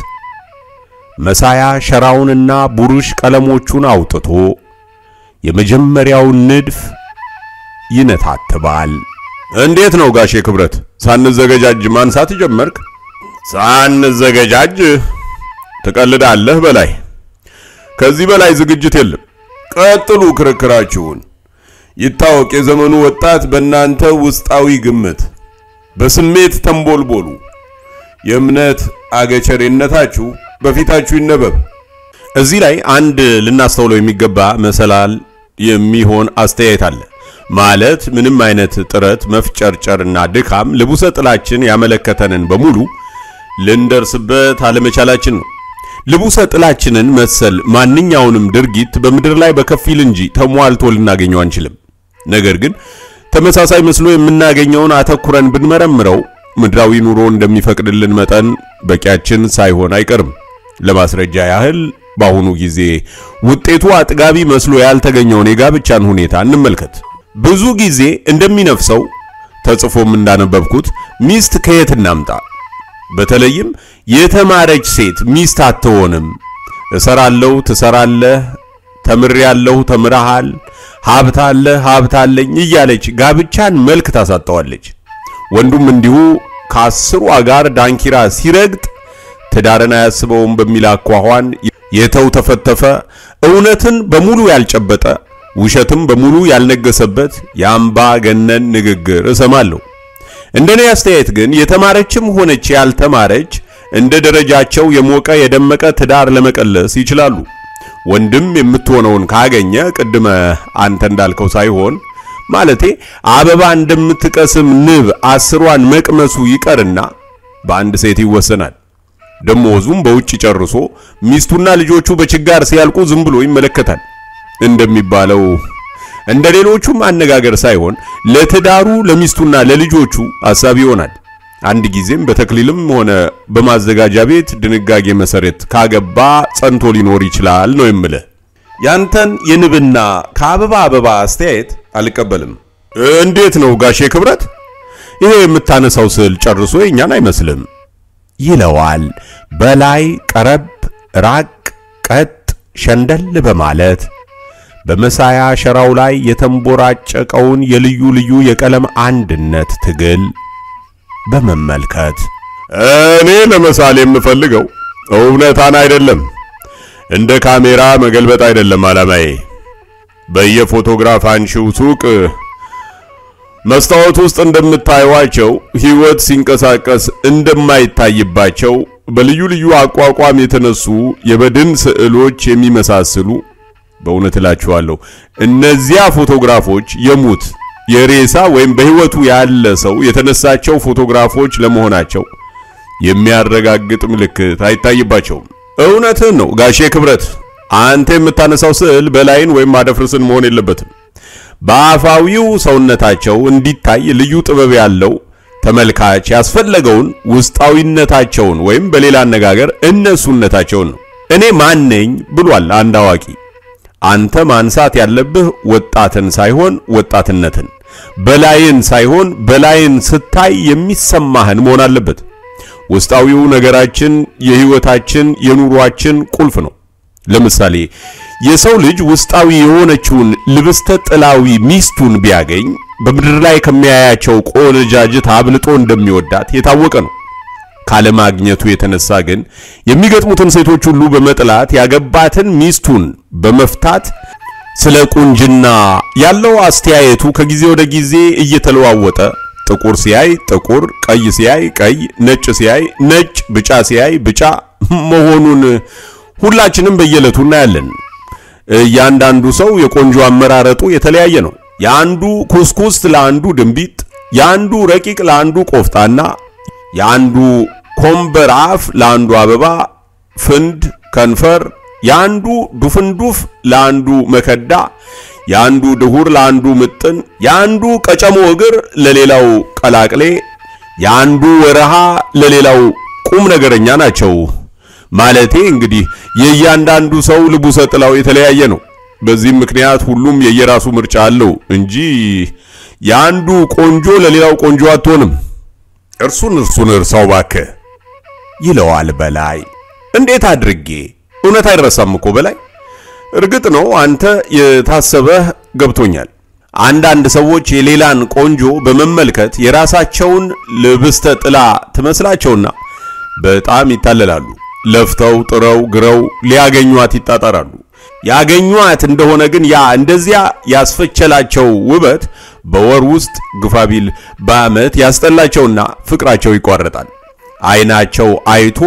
መሳያ ሸራውንና ቡሩሽ ቀለሞቹን አውጥቶ የመጀመሪያውን ንድፍ ይነታትባል። እንዴት ነው ጋሼ ክብረት ሳንዘገጃጅ ማንሳት ጀመርክ? ሳንዘገጃጅ ተቀልዳለህ በላይ። ከዚህ በላይ ዝግጅት የለም። ቀጥሉ ክርክራችሁን። ይታወቅ የዘመኑ ወጣት በእናንተ ውስጣዊ ግምት በስሜት ተንቦልቦሉ። የእምነት አገቸሬነታችሁ በፊታችሁ ይነበብ። እዚህ ላይ አንድ ልናስተውለው የሚገባ መሰላል የሚሆን አስተያየት አለ። ማለት ምንም አይነት ጥረት መፍጨርጨርና ድካም ልቡሰ ጥላችን ያመለከተንን በሙሉ ልንደርስበት አለመቻላችን ነው። ልቡሰ ጥላችንን መሰል ማንኛውንም ድርጊት በምድር ላይ በከፊል እንጂ ተሟልቶ ልናገኘው አንችልም። ነገር ግን ተመሳሳይ መስሎ የምናገኘውን አተኩረን ብንመረምረው ምድራዊ ኑሮ እንደሚፈቅድልን መጠን በቂያችን ሳይሆን አይቀርም። ለማስረጃ ያህል በአሁኑ ጊዜ ውጤቱ አጥጋቢ መስሎ ያልተገኘውን የጋብቻን ሁኔታ እንመልከት። ብዙ ጊዜ እንደሚነፍሰው ተጽፎም እንዳነበብኩት ሚስት ከየት እናምጣ? በተለይም የተማረች ሴት ሚስት አትሆንም። እሰራለሁ፣ ትሰራለህ፣ ተምሬያለሁ፣ ተምረሃል፣ ሀብት አለ፣ ሀብት አለኝ እያለች ጋብቻን መልክ ታሳጣዋለች። ወንዱም እንዲሁ ከአስሯ ጋር ዳንኪራ ሲረግጥ ትዳርን አያስበውም በሚል አኳኋን የተው ተፈተፈ እውነትን በሙሉ ያልጨበጠ ውሸትም በሙሉ ያልነገሰበት ያምባ ገነን ንግግር እሰማለሁ። እንደኔ አስተያየት ግን የተማረችም ሆነች ያልተማረች እንደ ደረጃቸው የሞቀ የደመቀ ትዳር ለመቀለስ ይችላሉ። ወንድም የምትሆነውን ካገኘ ቅድመ አንተ እንዳልከው ሳይሆን ማለቴ አበባ እንደምትቀስም ንብ አስሯን መቅመሱ ይቀርና በአንድ ሴት ይወሰናል። ደሞዙም በውጭ ጨርሶ ሚስቱና ልጆቹ በችጋር ሲያልቁ ዝም ብሎ ይመለከታል። እንደሚባለው እንደሌሎቹም አነጋገር ሳይሆን ለትዳሩ ለሚስቱና ለልጆቹ አሳቢ ይሆናል። አንድ ጊዜም በተክሊልም ሆነ በማዘጋጃ ቤት ድንጋጌ መሰረት ካገባ ጸንቶ ሊኖር ይችላል ነው የምልህ። ያንተን የንብና ከአበባ አበባ አስተያየት አልቀበልም። እንዴት ነው ጋሼ ክብረት? ይሄ የምታነሳው ስዕል ጨርሶ የኛን አይመስልም ይለዋል በላይ ቀረብ ራቅ ቀጥ ሸንደል በማለት በመሳያ ሸራው ላይ የተንቦራጨቀውን የልዩ ልዩ የቀለም አንድነት ትግል በመመልከት እኔ ለምሳሌ የምፈልገው እውነታን አይደለም፣ እንደ ካሜራ መገልበጥ አይደለም አላማዬ። በየፎቶግራፍ አንሺው ሱቅ መስታወት ውስጥ እንደምታዩዋቸው ህይወት ሲንቀሳቀስ እንደማይታይባቸው በልዩ ልዩ አቋቋም የተነሱ የበድን ስዕሎች የሚመሳሰሉ በእውነት እላችኋለሁ እነዚያ ፎቶግራፎች የሙት የሬሳ ወይም በህይወቱ ያለ ሰው የተነሳቸው ፎቶግራፎች ለመሆናቸው የሚያረጋግጥ ምልክት አይታይባቸውም። እውነትህን ነው ጋሼ ክብረት። አንተ የምታነሳው ስዕል በላይን ወይም ማደፍርስን መሆን የለበትም። በአፋዊው ሰውነታቸው እንዲታይ ልዩ ጥበብ ያለው ተመልካች ያስፈልገውን ውስጣዊነታቸውን ወይም በሌላ አነጋገር እነሱነታቸውን ነው። እኔ ማን ነኝ ብሏል አንድ አዋቂ። አንተ ማንሳት ያለብህ ወጣትን ሳይሆን ወጣትነትን፣ በላይን ሳይሆን በላይን ስታይ የሚሰማህን መሆን አለበት። ውስጣዊው ነገራችን የህይወታችን የኑሯችን ቁልፍ ነው። ለምሳሌ የሰው ልጅ ውስጣዊ የሆነችውን ልብስተ ጥላዊ ሚስቱን ቢያገኝ በምድር ላይ ከሚያያቸው ቆነጃጅት አብልጦ እንደሚወዳት የታወቀ ነው። ካለማግኘቱ የተነሳ ግን የሚገጥሙትን ሴቶች ሁሉ በመጥላት ያገባትን ሚስቱን በመፍታት ስለ ቁንጅና ያለው አስተያየቱ ከጊዜ ወደ ጊዜ እየተለዋወጠ ጥቁር ሲያይ ጥቁር፣ ቀይ ሲያይ ቀይ፣ ነጭ ሲያይ ነጭ፣ ብጫ ሲያይ ብጫ መሆኑን ሁላችንም በየለቱ እናያለን። ያንዳንዱ ሰው የቆንጆ አመራረጡ የተለያየ ነው። ያንዱ ኩስኩስ ለአንዱ ድንቢጥ፣ ያንዱ ረቂቅ ለአንዱ ቆፍጣና፣ ያንዱ ኮምበር አፍ ለአንዱ አበባ ፍንድ ከንፈር፣ ያንዱ ዱፍንዱፍ ለአንዱ መከዳ፣ ያንዱ ድሁር ለአንዱ ምጥን፣ ያንዱ ቀጨሞ እግር ለሌላው ቀላቅሌ፣ ያንዱ ወረሃ ለሌላው ቁም ነገረኛ ናቸው። ማለቴ እንግዲህ የእያንዳንዱ ሰው ልቡሰ ጥላው የተለያየ ነው። በዚህም ምክንያት ሁሉም የየራሱ ምርጫ አለው እንጂ ያንዱ ቆንጆ ለሌላው ቆንጆ አትሆንም። እርሱን እርሱን እርሳው ባክህ ይለዋል በላይ። እንዴት አድርጌ? እውነት አይረሳም እኮ በላይ። እርግጥ ነው አንተ የታሰበህ ገብቶኛል። አንዳንድ ሰዎች የሌላን ቆንጆ በመመልከት የራሳቸውን ልብስተ ጥላ ትመስላቸውና በጣም ይታለላሉ። ለፍተው ጥረው ግረው ሊያገኙት ይጣጣራሉ። ያገኙት እንደሆነ ግን ያ እንደዚያ ያስፈቸላቸው ውበት በወር ውስጥ ግፋቢል በአመት ያስጠላቸውና ፍቅራቸው ይቋረጣል። አይናቸው አይቶ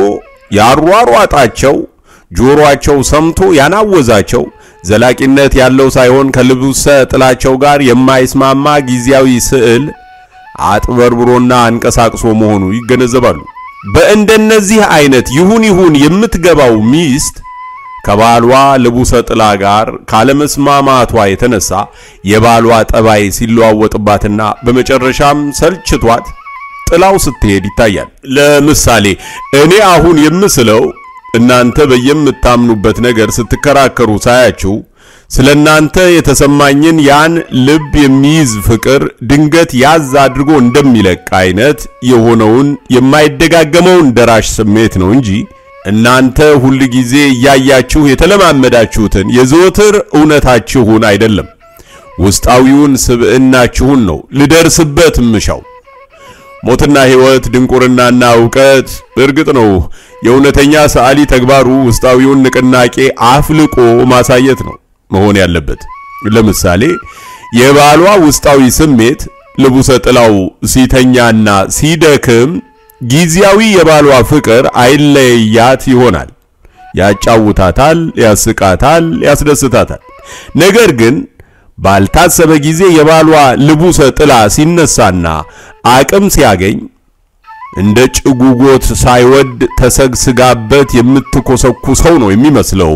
ያሯሯጣቸው ጆሮአቸው ሰምቶ ያናወዛቸው ዘላቂነት ያለው ሳይሆን ከልብሰ ጥላቸው ጋር የማይስማማ ጊዜያዊ ስዕል አጥበርብሮና አንቀሳቅሶ መሆኑ ይገነዘባሉ። በእንደነዚህ አይነት ይሁን ይሁን የምትገባው ሚስት ከባሏ ልቡሰ ጥላ ጋር ካለመስማማቷ የተነሳ የባሏ ጠባይ ሲለዋወጥባትና በመጨረሻም ሰልችቷት ጥላው ስትሄድ ይታያል። ለምሳሌ እኔ አሁን የምስለው እናንተ በየምታምኑበት ነገር ስትከራከሩ ሳያችሁ ስለናንተ የተሰማኝን ያን ልብ የሚይዝ ፍቅር ድንገት ያዝ አድርጎ እንደሚለቅ አይነት የሆነውን የማይደጋገመውን ደራሽ ስሜት ነው እንጂ እናንተ ሁሉ ጊዜ ያያችሁ የተለማመዳችሁትን የዘወትር እውነታችሁን አይደለም። ውስጣዊውን ስብዕናችሁን ነው ልደርስበት ምሻው። ሞትና ሕይወት ድንቁርናና ዕውቀት እርግጥ ነው የእውነተኛ ሰዓሊ ተግባሩ ውስጣዊውን ንቅናቄ አፍልቆ ማሳየት ነው መሆን ያለበት። ለምሳሌ የባሏ ውስጣዊ ስሜት ልቡሰ ጥላው ሲተኛና ሲደክም ጊዜያዊ የባሏ ፍቅር አይለያት ይሆናል። ያጫውታታል፣ ያስቃታል፣ ያስደስታታል። ነገር ግን ባልታሰበ ጊዜ የባሏ ልቡሰ ጥላ ሲነሳና አቅም ሲያገኝ እንደ ጭጉጎት ሳይወድ ተሰግስጋበት የምትኮሰኩሰው ነው የሚመስለው።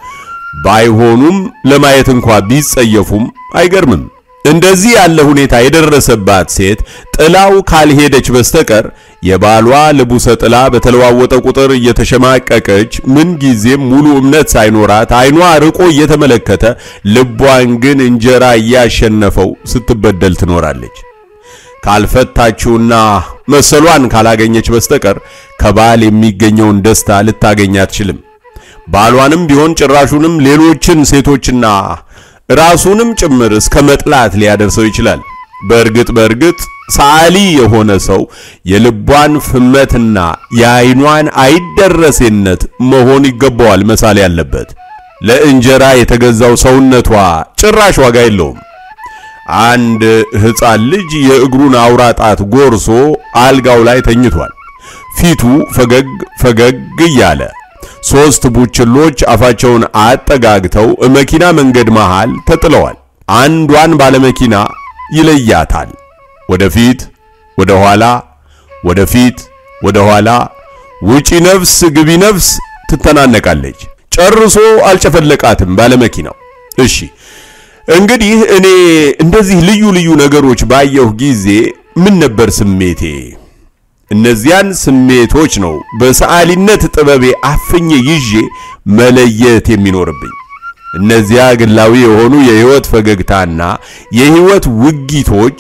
ባይሆኑም ለማየት እንኳን ቢጸየፉም አይገርምም። እንደዚህ ያለ ሁኔታ የደረሰባት ሴት ጥላው ካልሄደች በስተቀር የባሏ ልቡሰ ጥላ በተለዋወጠ ቁጥር እየተሸማቀቀች ምን ጊዜም ሙሉ እምነት ሳይኖራት አይኗ ርቆ እየተመለከተ ልቧን ግን እንጀራ እያሸነፈው ስትበደል ትኖራለች። ካልፈታችውና መሰሏን ካላገኘች በስተቀር ከባል የሚገኘውን ደስታ ልታገኝ አትችልም። ባሏንም ቢሆን ጭራሹንም ሌሎችን ሴቶችና ራሱንም ጭምር እስከ መጥላት ሊያደርሰው ይችላል። በእርግጥ በእርግጥ ሰዓሊ የሆነ ሰው የልቧን ፍመትና የአይኗን አይደረሴነት መሆን ይገባዋል መሳል ያለበት። ለእንጀራ የተገዛው ሰውነቷ ጭራሽ ዋጋ የለውም። አንድ ሕፃን ልጅ የእግሩን አውራጣት ጎርሶ አልጋው ላይ ተኝቷል። ፊቱ ፈገግ ፈገግ እያለ ሶስት ቡችሎች አፋቸውን አጠጋግተው መኪና መንገድ መሃል ተጥለዋል። አንዷን ባለመኪና ይለያታል። ወደፊት ወደ ኋላ ወደፊት ወደ ኋላ ውጪ ነፍስ ግቢ ነፍስ ትተናነቃለች። ጨርሶ አልጨፈለቃትም ባለመኪናው። እሺ እንግዲህ እኔ እንደዚህ ልዩ ልዩ ነገሮች ባየሁ ጊዜ ምን ነበር ስሜቴ? እነዚያን ስሜቶች ነው በሰዓሊነት ጥበቤ አፍኜ ይዤ መለየት የሚኖርብኝ። እነዚያ ግላዊ የሆኑ የህይወት ፈገግታና የህይወት ውጊቶች፣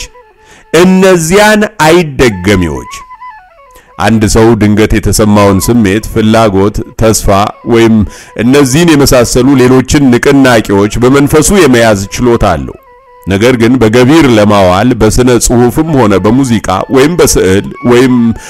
እነዚያን አይደገሚዎች። አንድ ሰው ድንገት የተሰማውን ስሜት፣ ፍላጎት፣ ተስፋ ወይም እነዚህን የመሳሰሉ ሌሎችን ንቅናቄዎች በመንፈሱ የመያዝ ችሎታ አለው። ነገር ግን በገቢር ለማዋል በስነ ጽሑፍም ሆነ በሙዚቃ ወይም በስዕል ወይም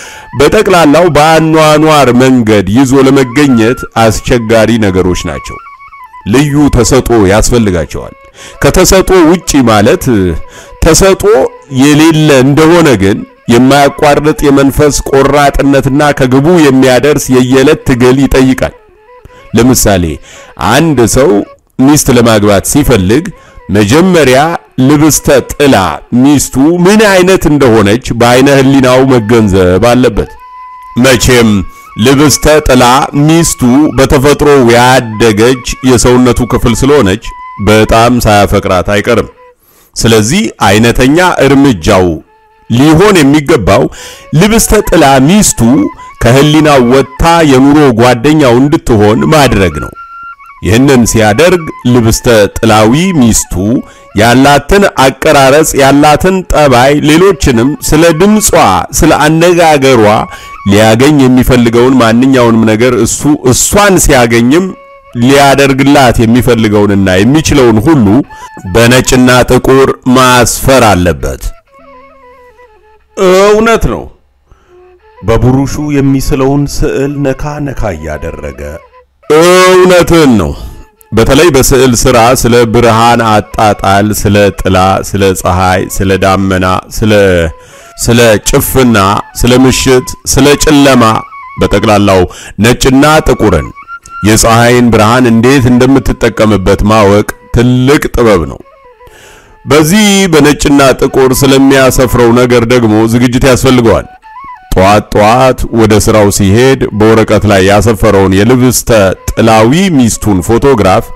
በጠቅላላው በአኗኗር መንገድ ይዞ ለመገኘት አስቸጋሪ ነገሮች ናቸው። ልዩ ተሰጦ ያስፈልጋቸዋል። ከተሰጦ ውጪ ማለት ተሰጦ የሌለ እንደሆነ ግን የማያቋርጥ የመንፈስ ቆራጥነትና ከግቡ የሚያደርስ የየዕለት ትግል ይጠይቃል። ለምሳሌ አንድ ሰው ሚስት ለማግባት ሲፈልግ መጀመሪያ ልብስተ ጥላ ሚስቱ ምን አይነት እንደሆነች በአይነ ህሊናው መገንዘብ አለበት። መቼም ልብስተ ጥላ ሚስቱ በተፈጥሮ ያደገች የሰውነቱ ክፍል ስለሆነች በጣም ሳያፈቅራት አይቀርም። ስለዚህ አይነተኛ እርምጃው ሊሆን የሚገባው ልብስተ ጥላ ሚስቱ ከህሊናው ወጥታ የኑሮ ጓደኛው እንድትሆን ማድረግ ነው። ይህንን ሲያደርግ ልብስተ ጥላዊ ሚስቱ ያላትን አቀራረጽ፣ ያላትን ጠባይ፣ ሌሎችንም ስለ ድምጿ፣ ስለ አነጋገሯ ሊያገኝ የሚፈልገውን ማንኛውንም ነገር እሱ እሷን ሲያገኝም ሊያደርግላት የሚፈልገውንና የሚችለውን ሁሉ በነጭና ጥቁር ማስፈር አለበት። እውነት ነው። በብሩሹ የሚስለውን ስዕል ነካ ነካ ያደረገ እውነትን ነው። በተለይ በስዕል ሥራ ስለ ብርሃን አጣጣል፣ ስለ ጥላ፣ ስለ ፀሐይ፣ ስለ ዳመና፣ ስለ ስለ ጭፍና፣ ስለ ምሽት፣ ስለ ጨለማ በጠቅላላው ነጭና ጥቁርን የፀሐይን ብርሃን እንዴት እንደምትጠቀምበት ማወቅ ትልቅ ጥበብ ነው። በዚህ በነጭና ጥቁር ስለሚያሰፍረው ነገር ደግሞ ዝግጅት ያስፈልገዋል። ጧት ጧት ወደ ስራው ሲሄድ በወረቀት ላይ ያሰፈረውን የልብስተ ጥላዊ ሚስቱን ፎቶግራፍ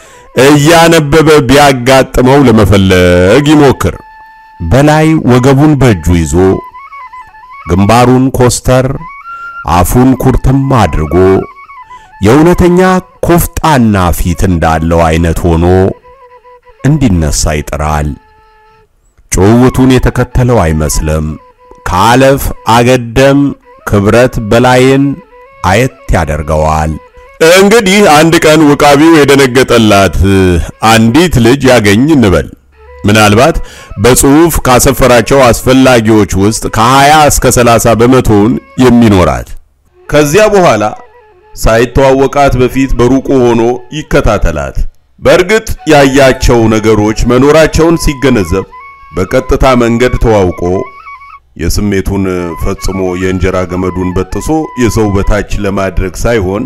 እያነበበ ቢያጋጥመው ለመፈለግ ይሞክር። በላይ ወገቡን በእጁ ይዞ ግንባሩን ኮስተር አፉን ኩርትም አድርጎ የእውነተኛ ኮፍጣና ፊት እንዳለው አይነት ሆኖ እንዲነሳ ይጥራል። ጭውውቱን የተከተለው አይመስልም። ካለፍ አገደም ክብረት በላይን አየት ያደርገዋል። እንግዲህ አንድ ቀን ውቃቢው የደነገጠላት አንዲት ልጅ ያገኝ እንበል። ምናልባት በጽሁፍ ካሰፈራቸው አስፈላጊዎች ውስጥ ከሀያ እስከ ሰላሳ በመቶውን የሚኖራት። ከዚያ በኋላ ሳይተዋወቃት በፊት በሩቁ ሆኖ ይከታተላት። በእርግጥ ያያቸው ነገሮች መኖራቸውን ሲገነዘብ በቀጥታ መንገድ ተዋውቆ የስሜቱን ፈጽሞ የእንጀራ ገመዱን በጥሶ የሰው በታች ለማድረግ ሳይሆን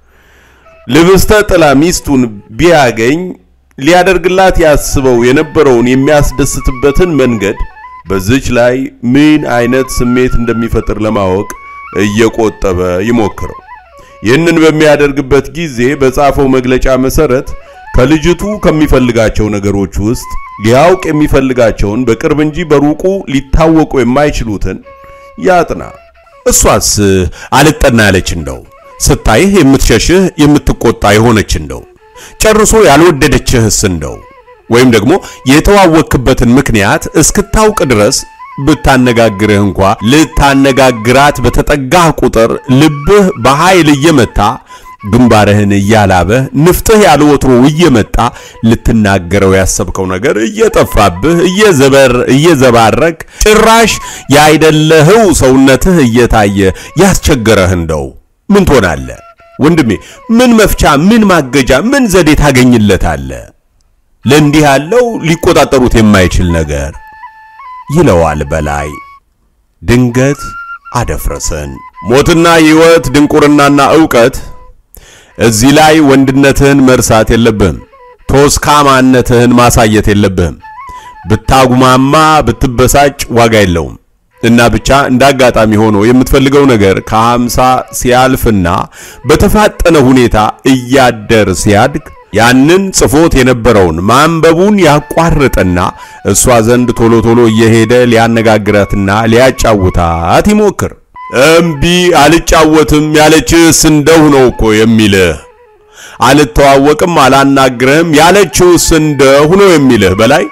ልብስተ ጥላ ሚስቱን ቢያገኝ ሊያደርግላት ያስበው የነበረውን የሚያስደስትበትን መንገድ በዚች ላይ ምን አይነት ስሜት እንደሚፈጥር ለማወቅ እየቆጠበ ይሞክረው። ይህንን በሚያደርግበት ጊዜ በጻፈው መግለጫ መሰረት ከልጅቱ ከሚፈልጋቸው ነገሮች ውስጥ ሊያውቅ የሚፈልጋቸውን በቅርብ እንጂ በሩቁ ሊታወቁ የማይችሉትን ያጥና። እሷስ አልጠና ያለች እንደው ስታይህ የምትሸሽህ የምትቆጣ የሆነች እንደው ጨርሶ ያልወደደችህስ እንደው ወይም ደግሞ የተዋወክበትን ምክንያት እስክታውቅ ድረስ ብታነጋግርህ እንኳ ልታነጋግራት በተጠጋህ ቁጥር ልብህ በኃይል እየመታ ግንባርህን እያላበህ ንፍጥህ ያልወትሮ እየመጣ ልትናገረው ያሰብከው ነገር እየጠፋብህ እየዘበር እየዘባረክ ጭራሽ ያይደለህው ሰውነትህ እየታየ ያስቸገረህ እንደው ምን ትሆናለህ? ወንድሜ ምን መፍቻ ምን ማገጃ ምን ዘዴ ታገኝለታለህ? ለእንዲህ ያለው ሊቆጣጠሩት የማይችል ነገር ይለዋል በላይ። ድንገት አደፍረሰን ሞትና ሕይወት ድንቁርናና ዕውቀት እዚህ ላይ ወንድነትህን መርሳት የለብህም። ቶስካማነትህን ማሳየት የለብህም። ብታጉማማ ብትበሳጭ ዋጋ የለውም እና ብቻ እንዳጋጣሚ ሆኖ የምትፈልገው ነገር ከሀምሳ ሲያልፍና በተፋጠነ ሁኔታ እያደር ሲያድግ ያንን ጽፎት የነበረውን ማንበቡን ያቋርጥና እሷ ዘንድ ቶሎ ቶሎ እየሄደ ሊያነጋግራትና ሊያጫውታት ይሞክር። እምቢ አልጫወትም ያለችስ እንደው ነው እኮ የሚልህ። አልተዋወቅም አላናግርህም ያለችውስ እንደው ነው የሚልህ በላይ።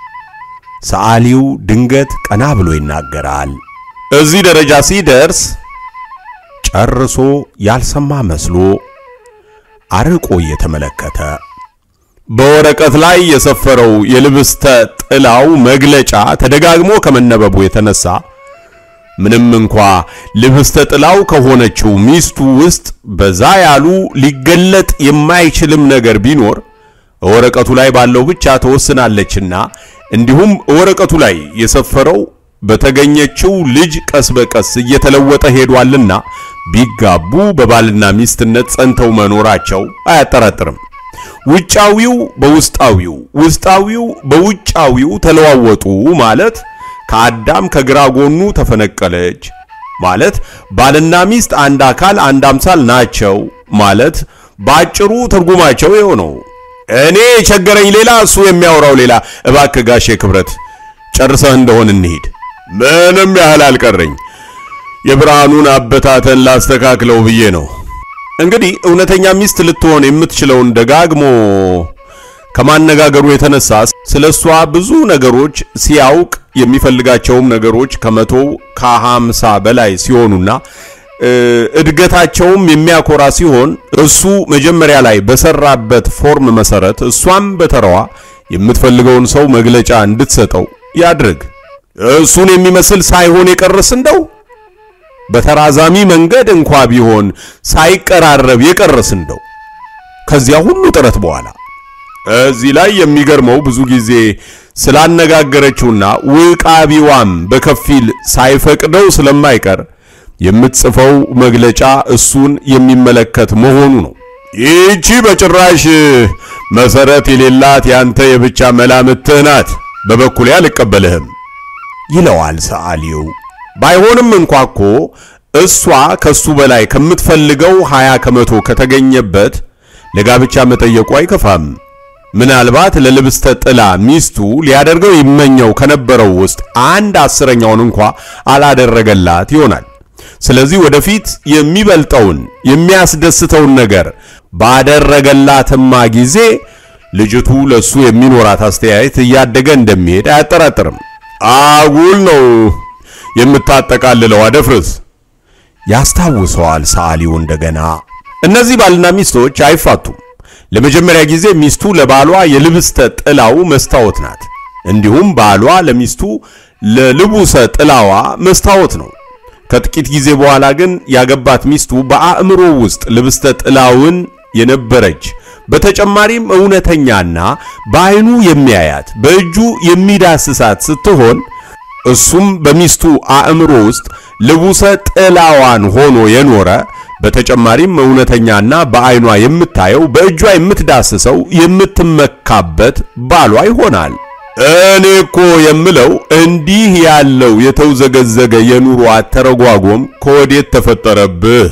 ሰዓሊው ድንገት ቀና ብሎ ይናገራል። እዚህ ደረጃ ሲደርስ ጨርሶ ያልሰማ መስሎ አርቆ እየተመለከተ በወረቀት ላይ የሰፈረው የልብስተ ጥላው መግለጫ ተደጋግሞ ከመነበቡ የተነሳ ምንም እንኳ ልብስተ ጥላው ከሆነችው ሚስቱ ውስጥ በዛ ያሉ ሊገለጥ የማይችልም ነገር ቢኖር ወረቀቱ ላይ ባለው ብቻ ተወስናለችና እንዲሁም ወረቀቱ ላይ የሰፈረው በተገኘችው ልጅ ቀስ በቀስ እየተለወጠ ሄዷልና ቢጋቡ በባልና ሚስትነት ጸንተው መኖራቸው አያጠራጥርም። ውጫዊው በውስጣዊው ውስጣዊው በውጫዊው ተለዋወጡ ማለት ከአዳም ከግራ ጎኑ ተፈነቀለች ማለት ባልና ሚስት አንድ አካል አንድ አምሳል ናቸው ማለት ባጭሩ ትርጉማቸው ይኸው ነው። እኔ ቸገረኝ ሌላ እሱ የሚያወራው ሌላ። እባክህ ጋሼ ክብረት ጨርሰህ እንደሆነ እንሂድ። ምንም ያህል አልቀረኝ የብርሃኑን አበታተን ላስተካክለው ብዬ ነው። እንግዲህ እውነተኛ ሚስት ልትሆን የምትችለውን ደጋግሞ ከማነጋገሩ የተነሳ ስለሷ ብዙ ነገሮች ሲያውቅ የሚፈልጋቸውም ነገሮች ከመቶ ከሀምሳ በላይ ሲሆኑና እድገታቸውም የሚያኮራ ሲሆን እሱ መጀመሪያ ላይ በሰራበት ፎርም መሰረት እሷም በተራዋ የምትፈልገውን ሰው መግለጫ እንድትሰጠው ያድርግ። እሱን የሚመስል ሳይሆን የቀርስ እንደው በተራዛሚ መንገድ እንኳ ቢሆን ሳይቀራረብ የቀርስ እንደው ከዚያ ሁሉ ጥረት በኋላ እዚህ ላይ የሚገርመው ብዙ ጊዜ ስላነጋገረችውና ውቃቢዋም በከፊል ሳይፈቅደው ስለማይቀር የምትጽፈው መግለጫ እሱን የሚመለከት መሆኑ ነው። ይህቺ በጭራሽ መሰረት የሌላት ያንተ የብቻ መላምትህ ናት፣ በበኩሌ አልቀበልህም ይለዋል ሰዓሊው። ባይሆንም እንኳኮ እሷ ከሱ በላይ ከምትፈልገው ሃያ ከመቶ ከተገኘበት ለጋብቻ መጠየቁ አይከፋም። ምናልባት ለልብስተ ጥላ ሚስቱ ሊያደርገው ይመኘው ከነበረው ውስጥ አንድ አስረኛውን እንኳን አላደረገላት ይሆናል። ስለዚህ ወደፊት የሚበልጠውን የሚያስደስተውን ነገር ባደረገላትማ ጊዜ ልጅቱ ለሱ የሚኖራት አስተያየት እያደገ እንደሚሄድ አያጠራጥርም። አጉል ነው የምታጠቃልለው አደፍርስ ያስታውሰዋል ሰዓሊው እንደገና። እነዚህ ባልና ሚስቶች አይፋቱም። ለመጀመሪያ ጊዜ ሚስቱ ለባሏ የልብስተ ጥላው መስታወት ናት። እንዲሁም ባሏ ለሚስቱ ለልቡሰ ጥላዋ መስታወት ነው። ከጥቂት ጊዜ በኋላ ግን ያገባት ሚስቱ በአእምሮ ውስጥ ልብስተ ጥላውን የነበረች በተጨማሪም እውነተኛና በአይኑ የሚያያት በእጁ የሚዳስሳት ስትሆን እሱም በሚስቱ አእምሮ ውስጥ ልቡሰ ጥላዋን ሆኖ የኖረ በተጨማሪም እውነተኛና በአይኗ የምታየው በእጇ የምትዳስሰው የምትመካበት ባሏ ይሆናል። እኔ እኮ የምለው እንዲህ ያለው የተውዘገዘገ የኑሮ አተረጓጎም ከወዴት ተፈጠረብህ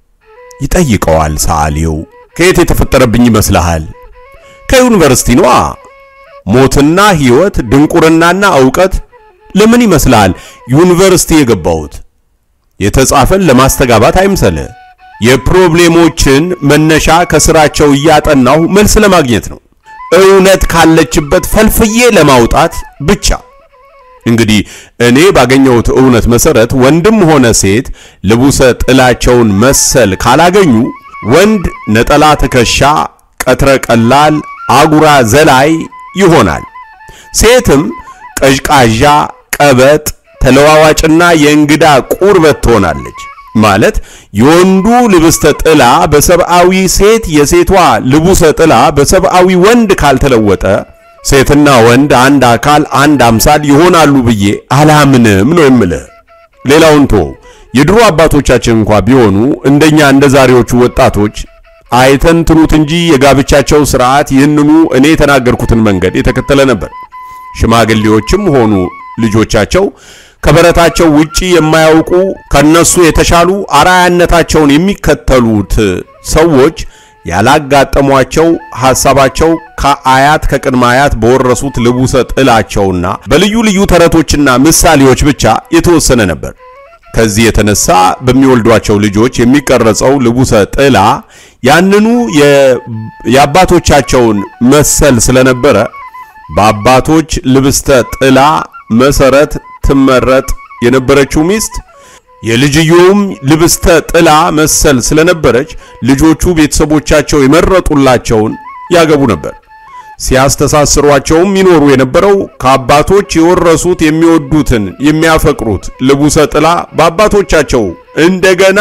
ይጠይቀዋል ሰዓሊው። ከየት የተፈጠረብኝ ይመስልሃል? ከዩኒቨርሲቲ ነዋ። ሞትና ሕይወት፣ ድንቁርናና ዕውቀት ለምን ይመስላል ዩኒቨርሲቲ የገባሁት? የተጻፈን ለማስተጋባት አይምሰልህ። የፕሮብሌሞችን መነሻ ከስራቸው እያጠናሁ መልስ ለማግኘት ነው። እውነት ካለችበት ፈልፍዬ ለማውጣት ብቻ። እንግዲህ እኔ ባገኘሁት እውነት መሰረት ወንድም ሆነ ሴት ልቡሰ ጥላቸውን መሰል ካላገኙ ወንድ ነጠላ ትከሻ፣ ቀትረ ቀላል፣ አጉራ ዘላይ ይሆናል። ሴትም ቀዥቃዣ፣ ቀበጥ፣ ተለዋዋጭና የእንግዳ ቁርበት ትሆናለች። ማለት የወንዱ ልብስተ ጥላ በሰብአዊ ሴት፣ የሴቷ ልቡሰ ጥላ በሰብአዊ ወንድ ካልተለወጠ ሴትና ወንድ አንድ አካል አንድ አምሳል ይሆናሉ ብዬ አላምንም ነው የምልህ። ሌላውን ቶ የድሮ አባቶቻችን እንኳን ቢሆኑ እንደኛ እንደ ዛሬዎቹ ወጣቶች አይተንትኑት እንጂ የጋብቻቸው ስርዓት ይህንኑ እኔ የተናገርኩትን መንገድ የተከተለ ነበር። ሽማግሌዎችም ሆኑ ልጆቻቸው ከበረታቸው ውጪ የማያውቁ ከነሱ የተሻሉ አራያነታቸውን የሚከተሉት ሰዎች ያላጋጠሟቸው ሐሳባቸው ከአያት ከቅድመ አያት በወረሱት ልቡሰ ጥላቸውና በልዩ ልዩ ተረቶችና ምሳሌዎች ብቻ የተወሰነ ነበር። ከዚህ የተነሳ በሚወልዷቸው ልጆች የሚቀረጸው ልቡሰ ጥላ ያንኑ የአባቶቻቸውን መሰል ስለነበረ በአባቶች ልብስተ ጥላ መሰረት ትመረጥ የነበረችው ሚስት የልጅየውም ልብስተ ጥላ መሰል ስለነበረች ልጆቹ ቤተሰቦቻቸው የመረጡላቸውን ያገቡ ነበር። ሲያስተሳስሯቸውም ይኖሩ የነበረው ከአባቶች የወረሱት የሚወዱትን የሚያፈቅሩት ልቡሰ ጥላ በአባቶቻቸው እንደገና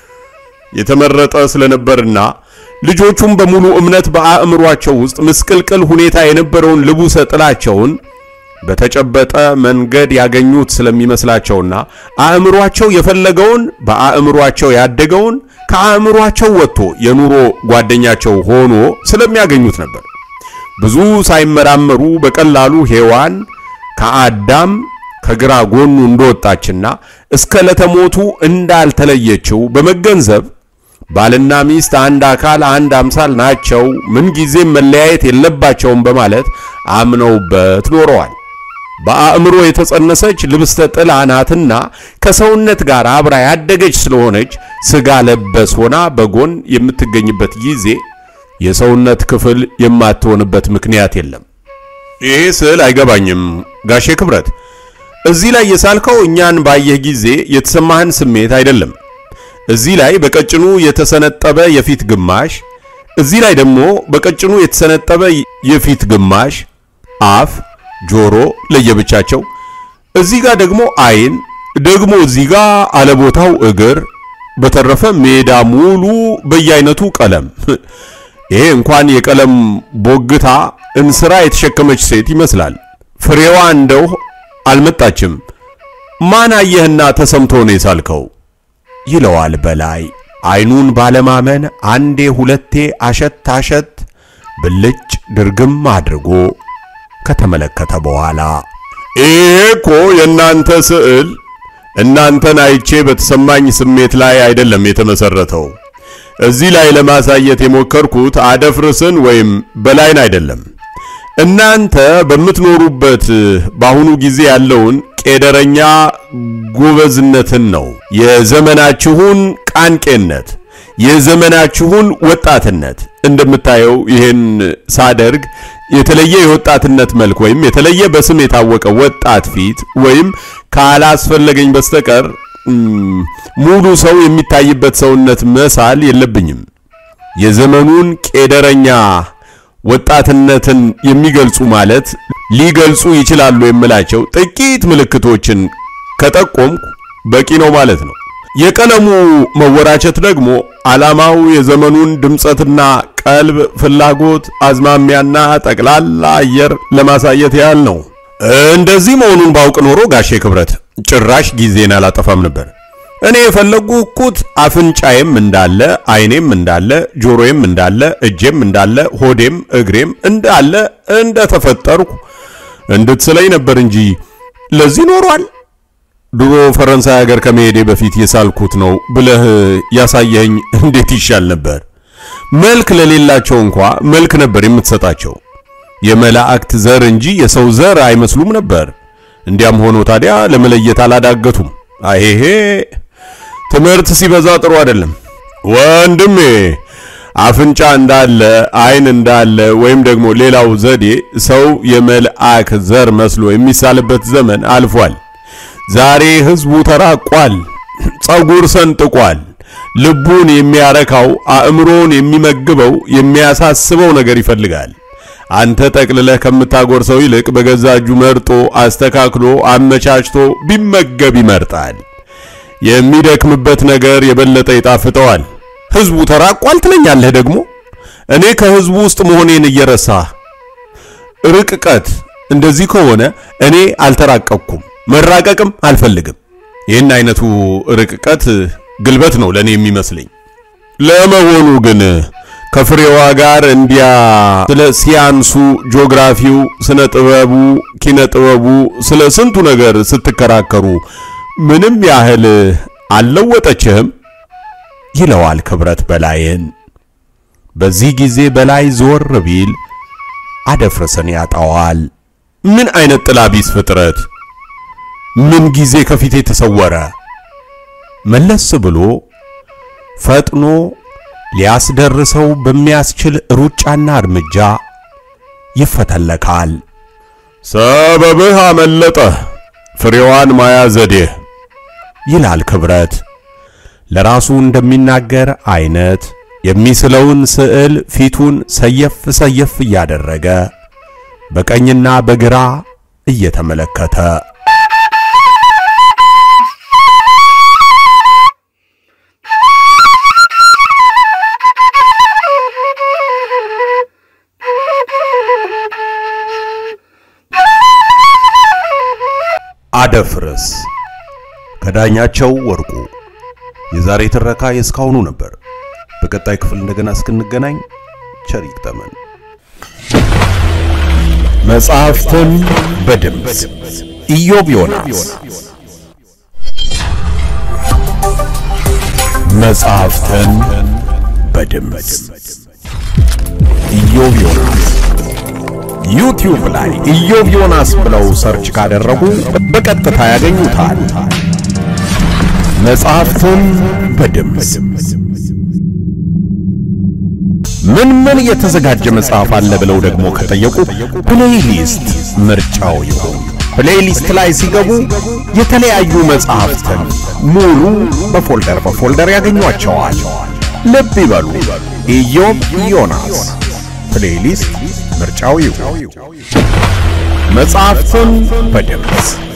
የተመረጠ ስለነበርና ልጆቹም በሙሉ እምነት በአእምሯቸው ውስጥ ምስቅልቅል ሁኔታ የነበረውን ልቡሰ ጥላቸውን በተጨበጠ መንገድ ያገኙት ስለሚመስላቸውና አእምሯቸው የፈለገውን በአእምሯቸው ያደገውን ከአእምሯቸው ወጥቶ የኑሮ ጓደኛቸው ሆኖ ስለሚያገኙት ነበር። ብዙ ሳይመራመሩ በቀላሉ ሔዋን ከአዳም ከግራ ጎኑ እንደወጣችና እስከ ለተሞቱ እንዳልተለየችው በመገንዘብ ባልና ሚስት አንድ አካል አንድ አምሳል ናቸው፣ ምን ጊዜም መለያየት የለባቸውም በማለት አምነውበት ኖረዋል። በአእምሮ የተጸነሰች ልብስተ ጥላ ናትና ከሰውነት ጋር አብራ ያደገች ስለሆነች ስጋ ለበስ ሆና በጎን የምትገኝበት ጊዜ የሰውነት ክፍል የማትሆንበት ምክንያት የለም። ይሄ ስዕል አይገባኝም ጋሼ ክብረት። እዚህ ላይ የሳልከው እኛን ባየህ ጊዜ የተሰማህን ስሜት አይደለም። እዚህ ላይ በቀጭኑ የተሰነጠበ የፊት ግማሽ፣ እዚህ ላይ ደግሞ በቀጭኑ የተሰነጠበ የፊት ግማሽ፣ አፍ፣ ጆሮ ለየብቻቸው፣ እዚህ ጋር ደግሞ አይን፣ ደግሞ እዚህ ጋር አለቦታው እግር፣ በተረፈ ሜዳ ሙሉ በየአይነቱ ቀለም። ይሄ እንኳን የቀለም ቦግታ እንስራ የተሸከመች ሴት ይመስላል። ፍሬዋ እንደው አልመጣችም። ማን አየህና ተሰምቶ ነው የሳልከው? ይለዋል በላይ አይኑን ባለማመን አንዴ ሁለቴ አሸት አሸት ብልጭ ድርግም አድርጎ ከተመለከተ በኋላ እኮ የናንተ ስዕል እናንተን አይቼ በተሰማኝ ስሜት ላይ አይደለም የተመሰረተው እዚህ ላይ ለማሳየት የሞከርኩት አደፍርስን ወይም በላይን አይደለም እናንተ በመትኖሩበት ባሁኑ ጊዜ ያለውን ቄደረኛ ጎበዝነትን ነው የዘመናችሁን ቃንቄነት የዘመናችሁን ወጣትነት እንደምታየው ይሄን ሳደርግ የተለየ የወጣትነት መልክ ወይም የተለየ በስም የታወቀ ወጣት ፊት ወይም ካላስፈለገኝ በስተቀር ሙሉ ሰው የሚታይበት ሰውነት መሳል የለብኝም የዘመኑን ቄደረኛ ወጣትነትን የሚገልጹ ማለት ሊገልጹ ይችላሉ የምላቸው ጥቂት ምልክቶችን ከጠቆምኩ በቂ ነው ማለት ነው የቀለሙ መወራጨት ደግሞ ዓላማው የዘመኑን ድምጸትና ቀልብ ፍላጎት አዝማሚያና ጠቅላላ አየር ለማሳየት ያህል ነው እንደዚህ መሆኑን ባውቅ ኖሮ ጋሼ ክብረት ጭራሽ ጊዜና አላጠፋም ነበር እኔ የፈለጉት አፍንጫዬም እንዳለ አይኔም እንዳለ ጆሮዬም እንዳለ እጄም እንዳለ ሆዴም እግሬም እንዳለ እንደተፈጠርኩ እንድትስለኝ ነበር እንጂ ለዚህ ኖሯል ድሮ ፈረንሳይ ሀገር ከመሄዴ በፊት የሳልኩት ነው ብለህ ያሳየኝ እንዴት ይሻል ነበር መልክ ለሌላቸው እንኳን መልክ ነበር የምትሰጣቸው የመላእክት ዘር እንጂ የሰው ዘር አይመስሉም ነበር እንዲያም ሆኖ ታዲያ ለመለየት አላዳገቱም አይሄ ትምህርት ሲበዛ ጥሩ አይደለም ወንድሜ አፍንጫ እንዳለ አይን እንዳለ ወይም ደግሞ ሌላው ዘዴ ሰው የመልአክ ዘር መስሎ የሚሳልበት ዘመን አልፏል ዛሬ ህዝቡ ተራቋል ጸጉር ሰንጥቋል ልቡን የሚያረካው አእምሮን የሚመግበው የሚያሳስበው ነገር ይፈልጋል አንተ ጠቅልለህ ከምታጎርሰው ይልቅ በገዛጁ መርጦ አስተካክሎ አመቻችቶ ቢመገብ ይመርጣል የሚደክምበት ነገር የበለጠ ይጣፍጠዋል ህዝቡ ተራቋል ትለኛለህ ደግሞ እኔ ከህዝቡ ውስጥ መሆኔን እየረሳ ርቅቀት እንደዚህ ከሆነ እኔ አልተራቀቅኩም መራቀቅም አልፈልግም ይሄን አይነቱ ርቅቀት ግልበት ነው ለኔ የሚመስለኝ ለመሆኑ ግን ከፍሬዋ ጋር እንዲያ ስለ ሲያንሱ ጂኦግራፊው ስነ ጥበቡ ኪነ ጥበቡ ስለ ስንቱ ነገር ስትከራከሩ ምንም ያህል አልለወጠችህም ይለዋል ክብረት በላይን በዚህ ጊዜ በላይ ዞር ቢል አደፍረሰን ያጣዋል ምን አይነት ጥላቢስ ፍጥረት ምን ጊዜ ከፊቴ ተሰወረ መለስ ብሎ ፈጥኖ ሊያስደርሰው በሚያስችል ሩጫና እርምጃ ይፈተለካል ሰበብህ አመለጠ ፍሬዋን ማያ ዘዴ ይላል ክብረት ለራሱ እንደሚናገር አይነት የሚስለውን ስዕል ፊቱን ሰየፍ ሰየፍ ያደረገ በቀኝና በግራ እየተመለከተ አደፍርስ ከዳኛቸው ወርቁ የዛሬ ትረካ የስካውኑ ነበር በቀጣይ ክፍል እንደገና እስክንገናኝ ቸር ይግጠመን መጽሐፍትን በድምጽ ኢዮብ ዮናስ መጽሐፍትን በድምጽ ኢዮብ ዮናስ ዩቲዩብ ላይ ኢዮብ ዮናስ ብለው ሰርች ካደረጉ በቀጥታ ያገኙታል መጽሐፍትን በድምጽ ምን ምን የተዘጋጀ መጽሐፍ አለ ብለው ደግሞ ከጠየቁ ፕሌሊስት ምርጫው ይሁን ፕሌሊስት ላይ ሲገቡ የተለያዩ መጽሐፍትን ሙሉ በፎልደር በፎልደር ያገኙዋቸዋል ልብ ይበሉ ኢዮብ ዮናስ ፕሌሊስት ምርጫው ይሁን መጽሐፍትን በድምጽ